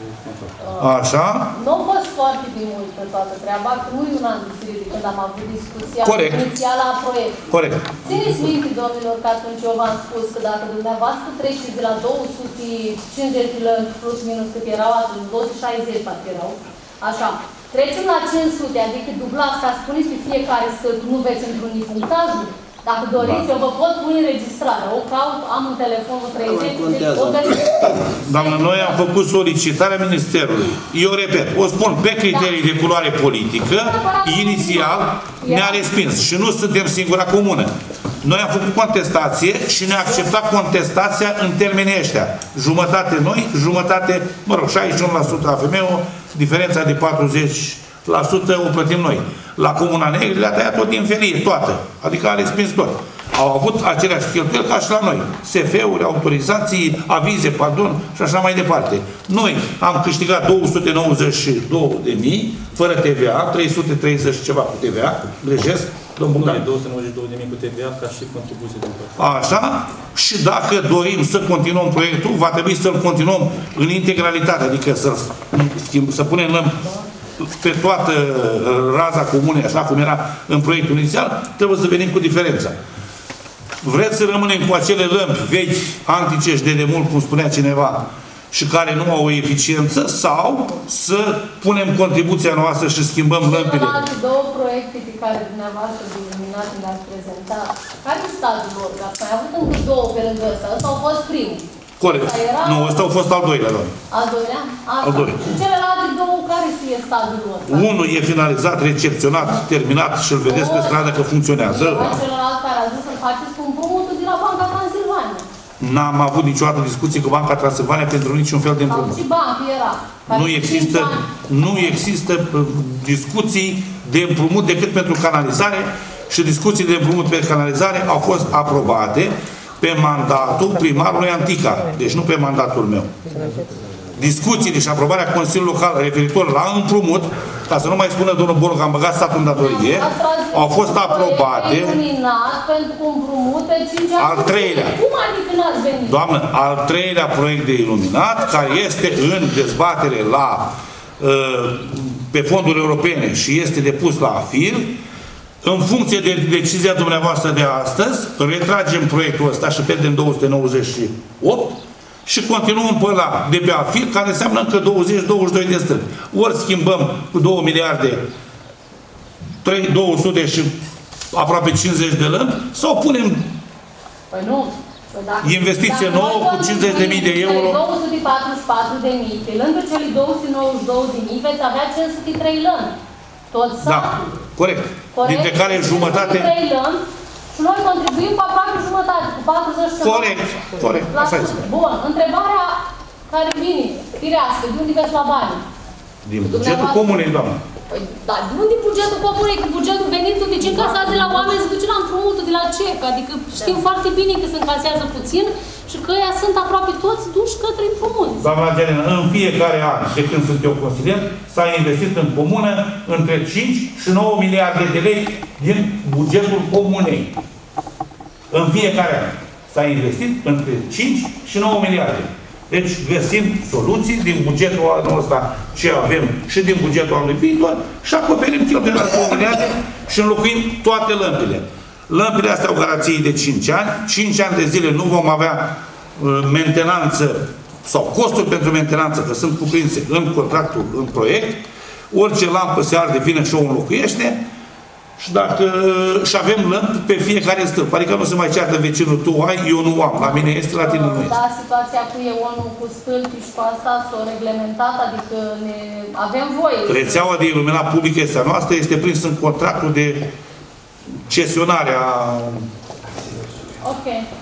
[SPEAKER 4] Așa.
[SPEAKER 10] Nu a fost foarte de mult pe toată treaba, că nu e un an de zile când am avut discuția
[SPEAKER 4] Corect.
[SPEAKER 10] inițială a proiectului.
[SPEAKER 4] Corect.
[SPEAKER 10] Țineți minte, domnilor, că atunci eu v-am spus că dacă dumneavoastră treceți de la două sute cincizeci de lămpi plus minus cât erau atunci, două sute șaizeci parcă erau, așa, trecem la cinci sute, adică dublați, ca spuneți pe fiecare stâlp, nu veți întruni punctajul. Dacă doriți, eu vă pot pune înregistrarea. O caut, am un telefon cu treizeci, o găsesc.
[SPEAKER 4] Doamnă, noi am făcut solicitarea Ministerului. Eu repet, o spun pe criterii de culoare politică, inițial ne-a respins. Și nu suntem singura comună. Noi am făcut contestație și ne-a acceptat contestația în termenii ăștia. Jumătate noi, jumătate, mă rog, șaizeci și unu la sută A F M-ul, diferența de patruzeci la sută o plătim noi. La Comuna Negri le-a tăiat tot din felie, toată. Adică a respins tot. Au avut aceleași cheltuieli ca și la noi. S F-uri, autorizații, avize, pardon și așa mai departe. Noi am câștigat două sute nouăzeci și două de mii fără T V A, trei sute treizeci și ceva cu T V A, greșesc, domnul Bogdan.
[SPEAKER 11] două sute nouăzeci și două de mii cu T V A ca și contribuție din tot.
[SPEAKER 4] Așa, și dacă dorim să continuăm proiectul, va trebui să-l continuăm în integralitate, adică să, să punem în pe toată raza comunei, așa cum era în proiectul inițial, trebuie să venim cu diferența. Vreți să rămânem cu acele lămpi vechi, antice și de demult, cum spunea cineva, și care nu au o eficiență, sau să punem contribuția noastră și schimbăm lămpile.
[SPEAKER 10] Celelalte două proiecte pe care dumneavoastră de iluminat le-ați prezentat, care e stadiul lor? Că ați mai avut încă două pe lângă ăsta. Ăsta au fost primul.
[SPEAKER 4] Corect.
[SPEAKER 10] Era...
[SPEAKER 4] Nu, ăsta a fost al doilea lor.
[SPEAKER 10] Al doilea? Așa.
[SPEAKER 4] Al doilea.
[SPEAKER 10] Și celelalte două, care e stadiul lor?
[SPEAKER 4] Unul e finalizat, recepționat, terminat și îl vedeți pe stradă că funcționează.
[SPEAKER 10] Celălalt care a zis să-l faceți cu împrumutul de la Banca Transilvania.
[SPEAKER 4] N-am avut niciodată discuții cu Banca Transilvania pentru niciun fel de împrumut.
[SPEAKER 10] Și bancă era.
[SPEAKER 4] Nu există, nu există discuții de împrumut decât pentru canalizare și discuții de împrumut pe canalizare au fost aprobate pe mandatul primarului Antica, deci nu pe mandatul meu. Discuțiile și aprobarea Consiliului Local referitor la împrumut, ca să nu mai spună domnul Bonu că am băgat statul în datorie, au fost aprobate. Al treilea.
[SPEAKER 10] Cum adică n-ați venit?
[SPEAKER 4] Doamnă, al treilea proiect de iluminat, care este în dezbatere la, pe fonduri europene și este depus la AFIR, în funcție de decizia dumneavoastră de astăzi, retragem proiectul ăsta și pierdem două sute nouăzeci și opt și continuăm pe ăla de pe AFIR, care înseamnă încă douăzeci douăzeci și doi de străzi. Ori schimbăm cu două miliarde două sute și aproape cincizeci de lămpi, sau punem
[SPEAKER 10] păi nu.
[SPEAKER 4] investiție nouă cu cincizeci de mii de euro.
[SPEAKER 10] două sute patruzeci și patru de mii, pe lângă cele două sute nouăzeci și două de mii, veți avea cinci sute trei lămpi. Tot satul.
[SPEAKER 4] Da, corect. corect. Dintre care jumătate...
[SPEAKER 10] trei lămpi și noi contribuim cu aproape jumătate, cu patruzeci și nouă.
[SPEAKER 4] Corect, corect. Așa este.
[SPEAKER 10] Bun, întrebarea care vine, firească, de unde veți lua banii?
[SPEAKER 4] Din bugetul comunei, doamnă.
[SPEAKER 10] Păi, dar de unde bugetul comunei? Că bugetul venitul, de ce încasați de la oameni, se duce la împrumutul de la cec? Adică știm foarte bine că se încasează puțin și că ăia sunt aproape toți duși către împrumut.
[SPEAKER 4] Doamna Gelena, în fiecare an, de când sunt eu consilier, s-a investit în comună între cinci și nouă miliarde de lei din bugetul comunei. În fiecare an s-a investit între cinci și nouă miliarde. Deci găsim soluții din bugetul anul ăsta ce avem și din bugetul anului viitor și acoperim cheltuielile la două miliarde și înlocuim toate lămpile. Lămpile astea au garanție de cinci ani. cinci ani de zile nu vom avea uh, mentenanță sau costuri pentru mentenanță, că sunt cuprinse în contractul, în proiect. Orice lampă se arde, vine și o înlocuiește. Și dacă și avem lămpi pe fiecare stâlp. Adică nu se mai ceartă vecinul, tu ai, eu nu am. La mine este, la tine nu este.
[SPEAKER 10] Da, situația cu E O N cu stâlpi și cu asta s-o reglementat, adică ne avem voie.
[SPEAKER 4] Rețeaua de iluminat public este a noastră, este prins în contractul de cesionare a...
[SPEAKER 10] Ok.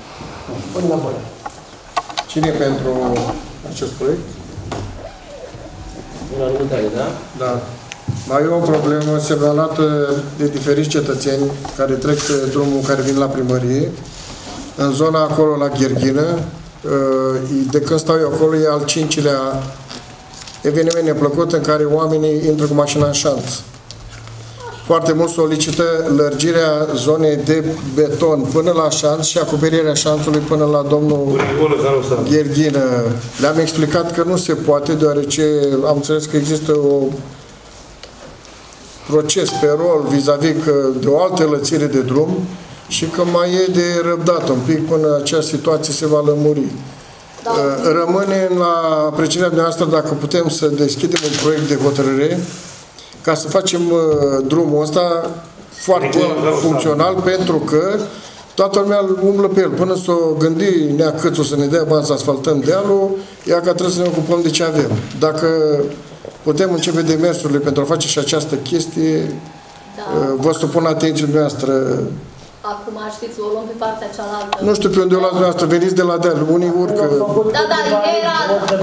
[SPEAKER 1] Cine e pentru acest proiect?
[SPEAKER 2] Unanimitate, da? Da.
[SPEAKER 1] Mai e o problemă semnalată de diferiți cetățeni care trec pe drumul care vin la primărie. În zona acolo, la Gherghină, de când stau eu acolo, e al cincilea eveniment neplăcut în care oamenii intră cu mașina în șanț. Foarte mult solicită lărgirea zonei de beton până la șanț și acoperirea șanțului până la domnul Gherghină. Le-am explicat că nu se poate, deoarece am înțeles că există o proces pe rol vis-a-vis -vis de o altă lățire de drum și că mai e de răbdat un pic până această situație se va lămuri. Da. Rămâne la aprecierea noastră dacă putem să deschidem un proiect de hotărâre ca să facem drumul ăsta foarte funcțional, pentru că toată lumea umblă pe el. Până să o gândi Neacățul să ne dea bani să asfaltăm dealul, ea că trebuie să ne ocupăm de ce avem. Dacă putem începe demersurile pentru a face și această chestie, da. Vă supun atenția noastră.
[SPEAKER 10] Acum știți, o luăm pe partea cealaltă.
[SPEAKER 1] Nu știu pe unde o luați noastră, veniți de la deal, unii urcă.
[SPEAKER 10] Da, da, era...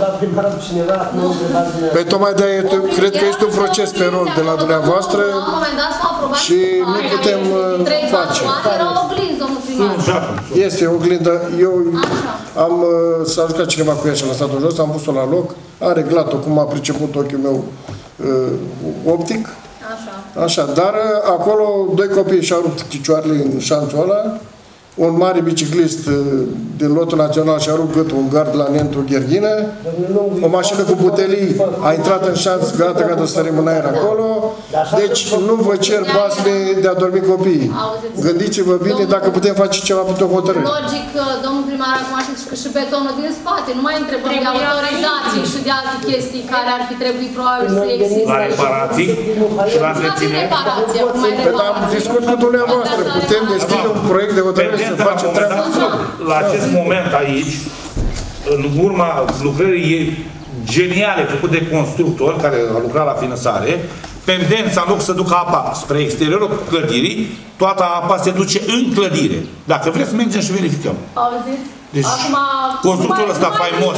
[SPEAKER 1] Păi tocmai de-aia, cred că este un proces pe rol de la dumneavoastră și nu putem face.
[SPEAKER 10] Era o oglindă, domnul primar.
[SPEAKER 1] Este o oglindă. Eu am, s-a jucat cineva cu ea și a lăsat-o jos, am pus-o la loc, a reglat-o cum a priceput ochiul meu optic.
[SPEAKER 10] Așa.
[SPEAKER 1] Așa, dar acolo doi copii și-au rupt chicioarele în șanțul ăla un mare biciclist din lotul național și-a rupt gâtul un gard la Nentu Gherghină, o mașină cu butelii a intrat în șanț, gata, gata să sărim în aer acolo. Deci nu vă cer basme de a dormi copiii. Gândiți-vă bine dacă putem face ceva pentru o hotărâre.
[SPEAKER 10] Logic, domnul primar, acum știți că și betonul din spate, nu mai întrebăm de autorizații și de alte chestii care ar fi trebuit probabil să existe.
[SPEAKER 4] La reparații și la întreținere.
[SPEAKER 1] Păi am discutat cu dumneavoastră, putem deschide un proiect de hotărâre să facem treaba.
[SPEAKER 4] La acest moment aici, în urma lucrării geniale făcute de constructor care a lucrat la finanțare, pendența, în loc să ducă apa spre exteriorul clădirii, toată apa se duce în clădire. Dacă vreți, mergem și verificăm.
[SPEAKER 10] Auziți?
[SPEAKER 4] Deci,
[SPEAKER 10] acum,
[SPEAKER 4] constructorul ăsta faimos,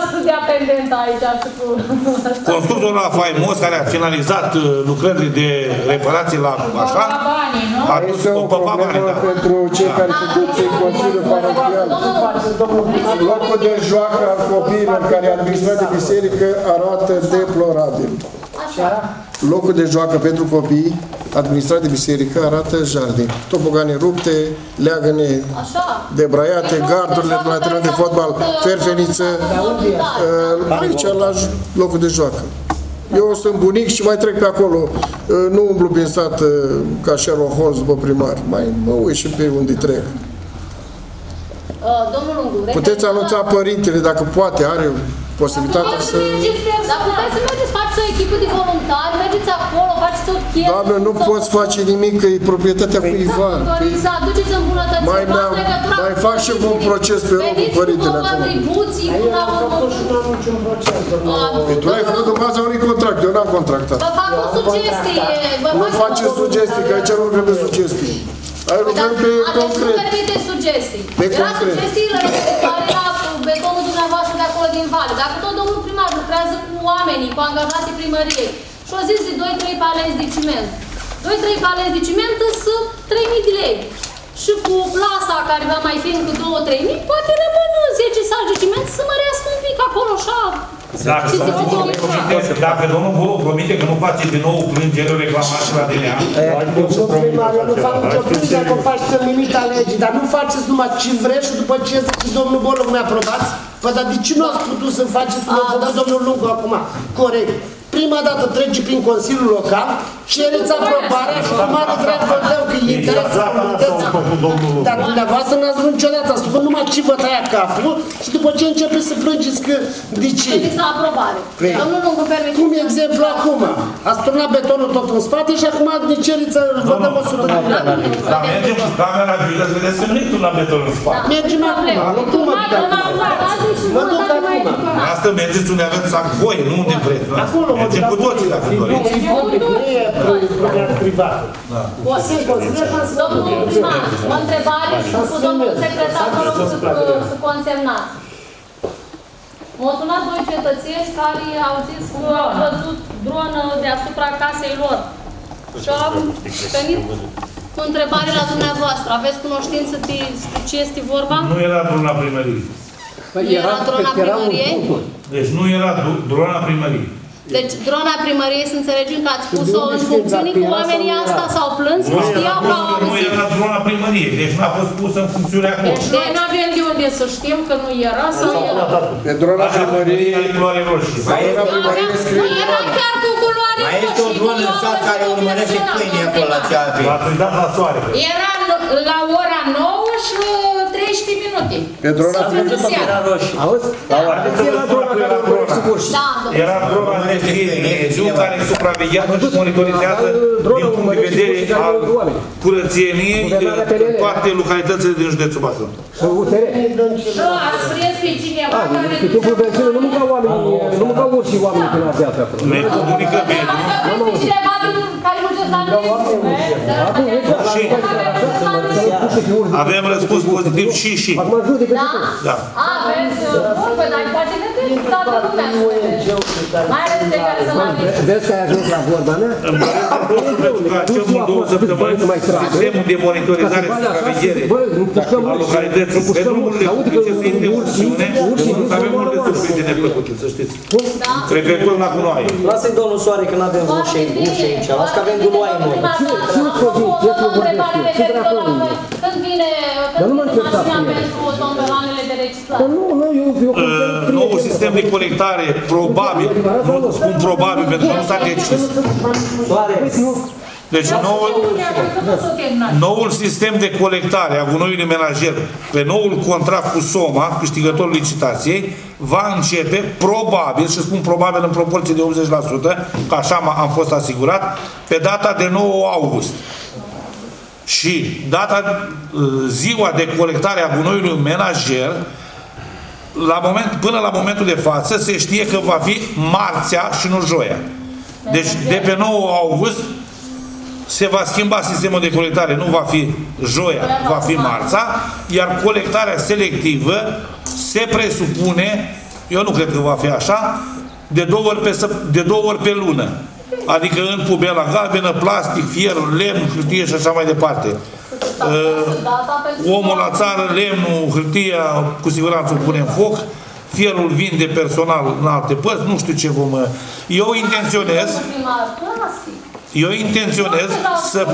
[SPEAKER 4] constructorul ăla faimos care a finalizat uh, lucrările de reparație la așa, a dus o păpa bani, da.
[SPEAKER 1] Pentru cei care se duc în Consiliul Parohial. Locul de joacă al copiilor care e administrat de biserică arată deplorabil. Locul de joacă pentru copii administrat de biserică arată jardin. Topogane rupte, leagăne debraiate, gardurile de la teren de fotbal, ferfeniță, aici la locul de joacă. Eu sunt bunic și mai trec pe acolo. Nu umblu prin sat ca Sherlock Holmes după primar. Mai mă uit și pe unde trec.
[SPEAKER 10] Domnul Lungu,
[SPEAKER 1] puteți anunța părintele, dacă poate, are posibilitatea să...
[SPEAKER 10] Dar puteți să mergeți, faceți o echipă de voluntari, mergeți acolo, faceți o chetă...
[SPEAKER 1] Doamne, nu poți face nimic, că e proprietatea cuiva.
[SPEAKER 10] Doriți să aduceți îmbunătățiri,
[SPEAKER 1] mai, mai fac și un proces pe rog cu părintele acolo.
[SPEAKER 10] Contribuții până la urmă...
[SPEAKER 1] Tu l-ai făcut în baza unui contract, eu n-am contractat.
[SPEAKER 10] Vă fac o sugestie.
[SPEAKER 1] Nu faceți sugestii, că aici nu lucrăm pe sugestii. Ai lucrăm pe concret.
[SPEAKER 10] Atunci nu permite sugestii.
[SPEAKER 1] Pe
[SPEAKER 10] Era
[SPEAKER 1] concret.
[SPEAKER 10] sugestiile care era betonul dumneavoastră de acolo din vale. Dacă tot domnul primar lucrează cu oamenii, cu angajații primăriei și o zis de doi trei palezi de ciment. doi trei palezi de ciment sunt trei mii de lei. Și cu plasa care va mai fi încă două trei mii, poate rămân zece saci de ciment să mărească un pic acolo așa.
[SPEAKER 4] Dacă, promite, dacă domnul Bolo promite că nu face din nou plângere, reclamați la D N A.
[SPEAKER 6] Domnul primar, eu nu fac nicio plângere că faceți în limita legii, dar nu faceți numai ce vreți și după ce zice domnul Bolo mi aprobați? Păi, dar de ce nu ați putut să faceți cum a făcut domnul Lungu acum? Corect. Prima dată trece prin Consiliul Local, cereți aprobarea și cu mare drag vă dăm că e interesul comunității. Dar dumneavoastră n-ați vrut niciodată, ați spus numai ce vă tăia capul și după ce începeți să plângeți că de ce?
[SPEAKER 10] Trebuie să aprobare. Domnul Lungu, permite.
[SPEAKER 6] Cum exemplu acum, ați turnat betonul tot în spate și acum ne cereți să vă dăm o sută de milioane.
[SPEAKER 4] Dar mergem cu camera grilă să vedeți că nu-i turnat betonul în spate.
[SPEAKER 6] Mergem acum, nu cum mă duc acum. Mă duc acum.
[SPEAKER 4] Asta mergeți unde aveți sac voi, nu unde vreți. Mergem cu toții dacă doriți.
[SPEAKER 6] Nu e public, nu e proiect privat.
[SPEAKER 10] Domnul primar, o întrebare și cu domnul secretar, vă rog să consemnați. M-au sunat doi cetățeni care au zis că au văzut dronă deasupra casei lor. Și au venit cu întrebare la dumneavoastră. Aveți cunoștință de ce este vorba?
[SPEAKER 4] Nu era drona primăriei.
[SPEAKER 10] Nu era drona primăriei?
[SPEAKER 4] Deci nu era drona primăriei.
[SPEAKER 10] Deci, drona primăriei, să înțelegem că ați pus-o în funcțiune cu oamenii asta, s-au plâns, nu știau că au auzit.
[SPEAKER 4] Nu era drona primăriei, deci n-a fost pusă în funcțiune acolo.
[SPEAKER 7] Deci noi nu avem de unde să știm că nu era sau era.
[SPEAKER 1] Pe drona primăriei
[SPEAKER 4] are culoare roșie.
[SPEAKER 1] Drona primăriei scrie
[SPEAKER 10] nu era chiar cu culoare roșie.
[SPEAKER 12] Mai este o dronă în sat care urmărește câinii acolo la ceapă.
[SPEAKER 4] V-ați uitat la soare.
[SPEAKER 7] Era la ora nouă și treisprezece minute.
[SPEAKER 1] Pe drona primăriei
[SPEAKER 12] Era roșie.
[SPEAKER 9] Auzi? Era drona care urmărește burși.
[SPEAKER 4] Era drona de care supraveghează și monitorizează din punct de vedere al curățeniei toate localitățile din județul Bacău.
[SPEAKER 9] Și U T R.
[SPEAKER 7] Și ați prins pe cineva care...
[SPEAKER 9] Pe timpul benzină nu mâncau oamenii, nu mâncau urși oamenii până la viața acolo.
[SPEAKER 4] Ne comunică mediul.
[SPEAKER 10] Cineva care merge la noi?
[SPEAKER 4] Avem răspuns pozitiv și și.
[SPEAKER 10] Da? Aveți, bun, păi, dar poate ne trebuie toată lumea. Mai ales de care să mai vezi.
[SPEAKER 9] Vezi că ai ajuns la vorba mea?
[SPEAKER 4] Pentru că acel în două săptămâni sistemul de monitorizare și supraveghere a localității pe drumurile publice să intre în funcțiune, să avem multe surprize neplăcute, să știți. Referitor la gunoaie.
[SPEAKER 12] Lasă-i domnul Soare că n-avem ușe aici, lasă că avem gunoaie noi.
[SPEAKER 10] Când vine...
[SPEAKER 4] de colectare probabil, nu spun probabil pentru că nu s-a decis. Deci noul, noul sistem de colectare a gunoiului menajer pe noul contract cu Soma, câștigătorul licitației, va începe probabil, și spun probabil în proporție de optzeci la sută, că așa am fost asigurat, pe data de nouă august. Și data, ziua de colectare a gunoiului menajer, la moment, până la momentul de față, se știe că va fi marțea și nu joia. Deci de pe nouă august se va schimba sistemul de colectare, nu va fi joia, va fi marța, iar colectarea selectivă se presupune, eu nu cred că va fi așa, de două ori pe, de două ori pe lună. Adică în pubela galbenă, plastic, fier, lemn, hârtie și așa mai departe. Uh, omul la țară, lemnul, hârtia, cu siguranță o pune în foc, fierul vinde personal în alte părți, nu știu ce vom... Eu intenționez... Eu intenționez să...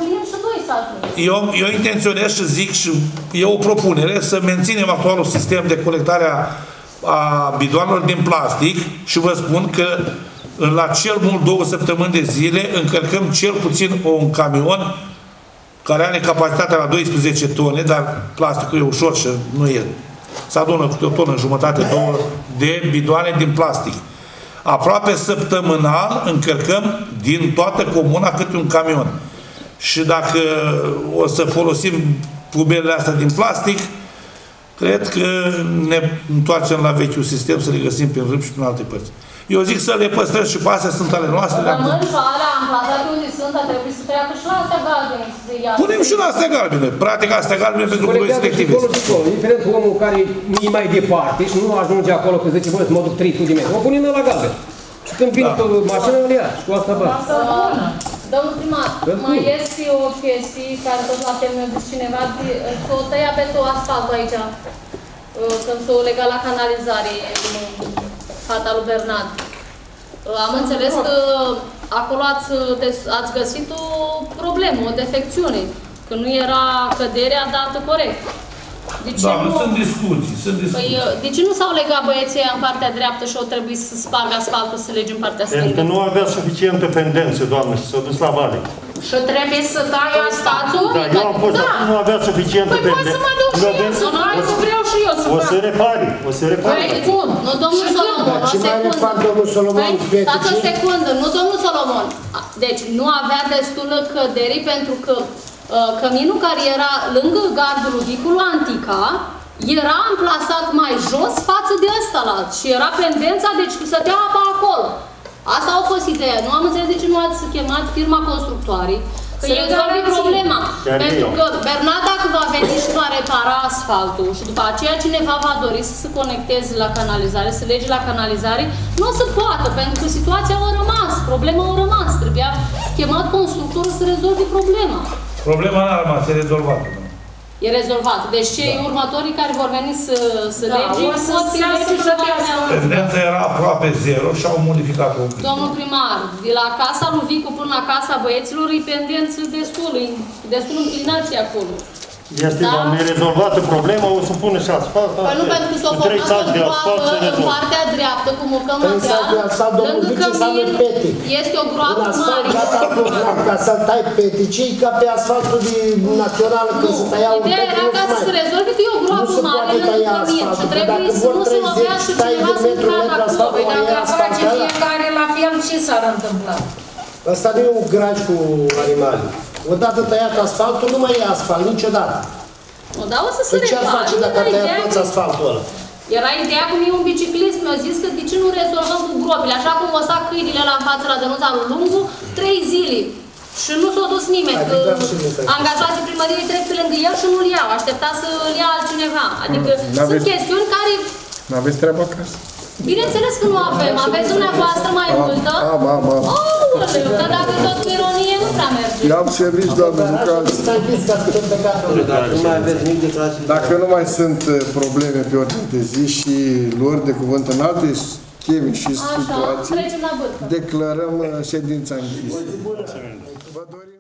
[SPEAKER 4] Eu, eu intenționez și zic și e o propunere să menținem actualul sistem de colectare a, a bidoanelor din plastic și vă spun că la cel mult două săptămâni de zile încărcăm cel puțin un camion care are capacitatea la doisprezece tone, dar plasticul e ușor și nu e. Se adună cu o tonă jumătate, două de bidoane din plastic. Aproape săptămânal încărcăm din toată comuna câte un camion. Și dacă o să folosim pubelele astea din plastic, cred că ne întoarcem la vechiul sistem să le găsim pe râb și prin alte părți. Eu zic să le păstrăm și pe astea sunt ale noastre.
[SPEAKER 10] Rămân și alea amplasate unde sunt, ar trebui să treacă și la astea galbene.
[SPEAKER 4] Punem și la astea galbene. Practic astea galbene pentru culori selective.
[SPEAKER 9] Indiferent cu omul care e mai departe și nu ajunge acolo că zice, bă, să mă duc trei sute de metri. O punem la galben. Și când vine da. mașina, îl ia și cu asta bă.
[SPEAKER 10] Domnul primar, mai este o chestie care tot la fel mi-a zis cineva, s-o tăia pe tot asfaltul aici, când s-o lega la canalizare, fata lui Bernard. Am înțeles că acolo ați, ați găsit o problemă, o defecțiune, că nu era căderea dată corect. De ce
[SPEAKER 4] da,
[SPEAKER 10] nu...
[SPEAKER 4] sunt discuții, sunt discuții.
[SPEAKER 10] Păi, de ce nu s-au legat băieții în partea dreaptă și au trebuit să spargă asfaltul să lege în partea stângă?
[SPEAKER 13] Pentru că nu avea suficientă pendență, doamnă, și s-a dus la vale.
[SPEAKER 10] Și trebuie să tai asfaltul?
[SPEAKER 13] Da, eu am fost, da. Nu avea suficientă
[SPEAKER 10] pendență. Păi poți să mă duc și eu, să nu ai să vreau și eu să
[SPEAKER 13] fac. O să repare, o să repare.
[SPEAKER 10] Păi, bun, nu domnul Solomon, o secundă. Păi, stați o secundă, nu domnul Solomon. Deci, nu avea destulă căderii pentru că căminul care era lângă gardul Vicului Antica era amplasat mai jos față de ăsta la și era pendența, deci stătea apa acolo. Asta a fost ideea. Nu am înțeles de ce nu ați chemat firma constructoare să rezolve problema. Pentru că Bernard, dacă va veni și va repara asfaltul și după aceea cineva va dori să se conecteze la canalizare, să lege la canalizare, nu o să poată, pentru că situația a rămas, problema a rămas. Trebuia chemat constructorul să rezolve problema.
[SPEAKER 4] Problema n-a rămas, e rezolvată.
[SPEAKER 10] E rezolvat. Deci cei da. următorii care vor veni să, să da, lege, pot să lege și
[SPEAKER 4] pendența era aproape zero și au modificat-o.
[SPEAKER 10] Domnul primar, de la casa lui Vicu până la casa băieților e pendență destul, e destul înclinație acolo.
[SPEAKER 13] Este, da? Doamne, e rezolvată problema, o să pună și asfalt.
[SPEAKER 10] Păi nu, pentru că s-o format o groapă în partea dreaptă, cum urcăm la deal, lângă cămin, este o groapă mare.
[SPEAKER 6] Ca să tai peticii, ca pe asfaltul național, când se tăia un
[SPEAKER 10] Ideea era ca să se rezolve că e o groapă mare lângă cămin și trebuie să nu se lovească cineva să cadă acolo.
[SPEAKER 7] Păi dacă face fiecare la fel, ce s-ar întâmpla?
[SPEAKER 6] Asta nu e un graj cu animale. Odată tăiat asfaltul, nu mai e asfalt, niciodată.
[SPEAKER 10] O, da, o să se
[SPEAKER 6] repare. Ce ar face dacă ar tăiat toți asfaltul ăla?
[SPEAKER 10] Era ideea cum e un biciclist, mi-a zis că de ce nu rezolvăm cu gropile, așa cum o să câinile la în față la dănuța lui Lungu, trei zile. Și nu s-a dus nimeni, că angajații primăriei trec pe lângă el și nu-l iau, aștepta să-l ia altcineva. Adică sunt chestiuni care...
[SPEAKER 1] N-aveți treaba acasă?
[SPEAKER 10] Bineînțeles că nu avem, aveți dumneavoastră mai multă.
[SPEAKER 1] Am, am, am.
[SPEAKER 10] Aoleu, dar dacă tot cu ironie nu prea merge.
[SPEAKER 1] Eu am servici, doamne, nu ca alții. Dacă nu mai sunt probleme pe ordine de zi și luări de cuvânt în alte scheme și situații, declarăm ședința închisă.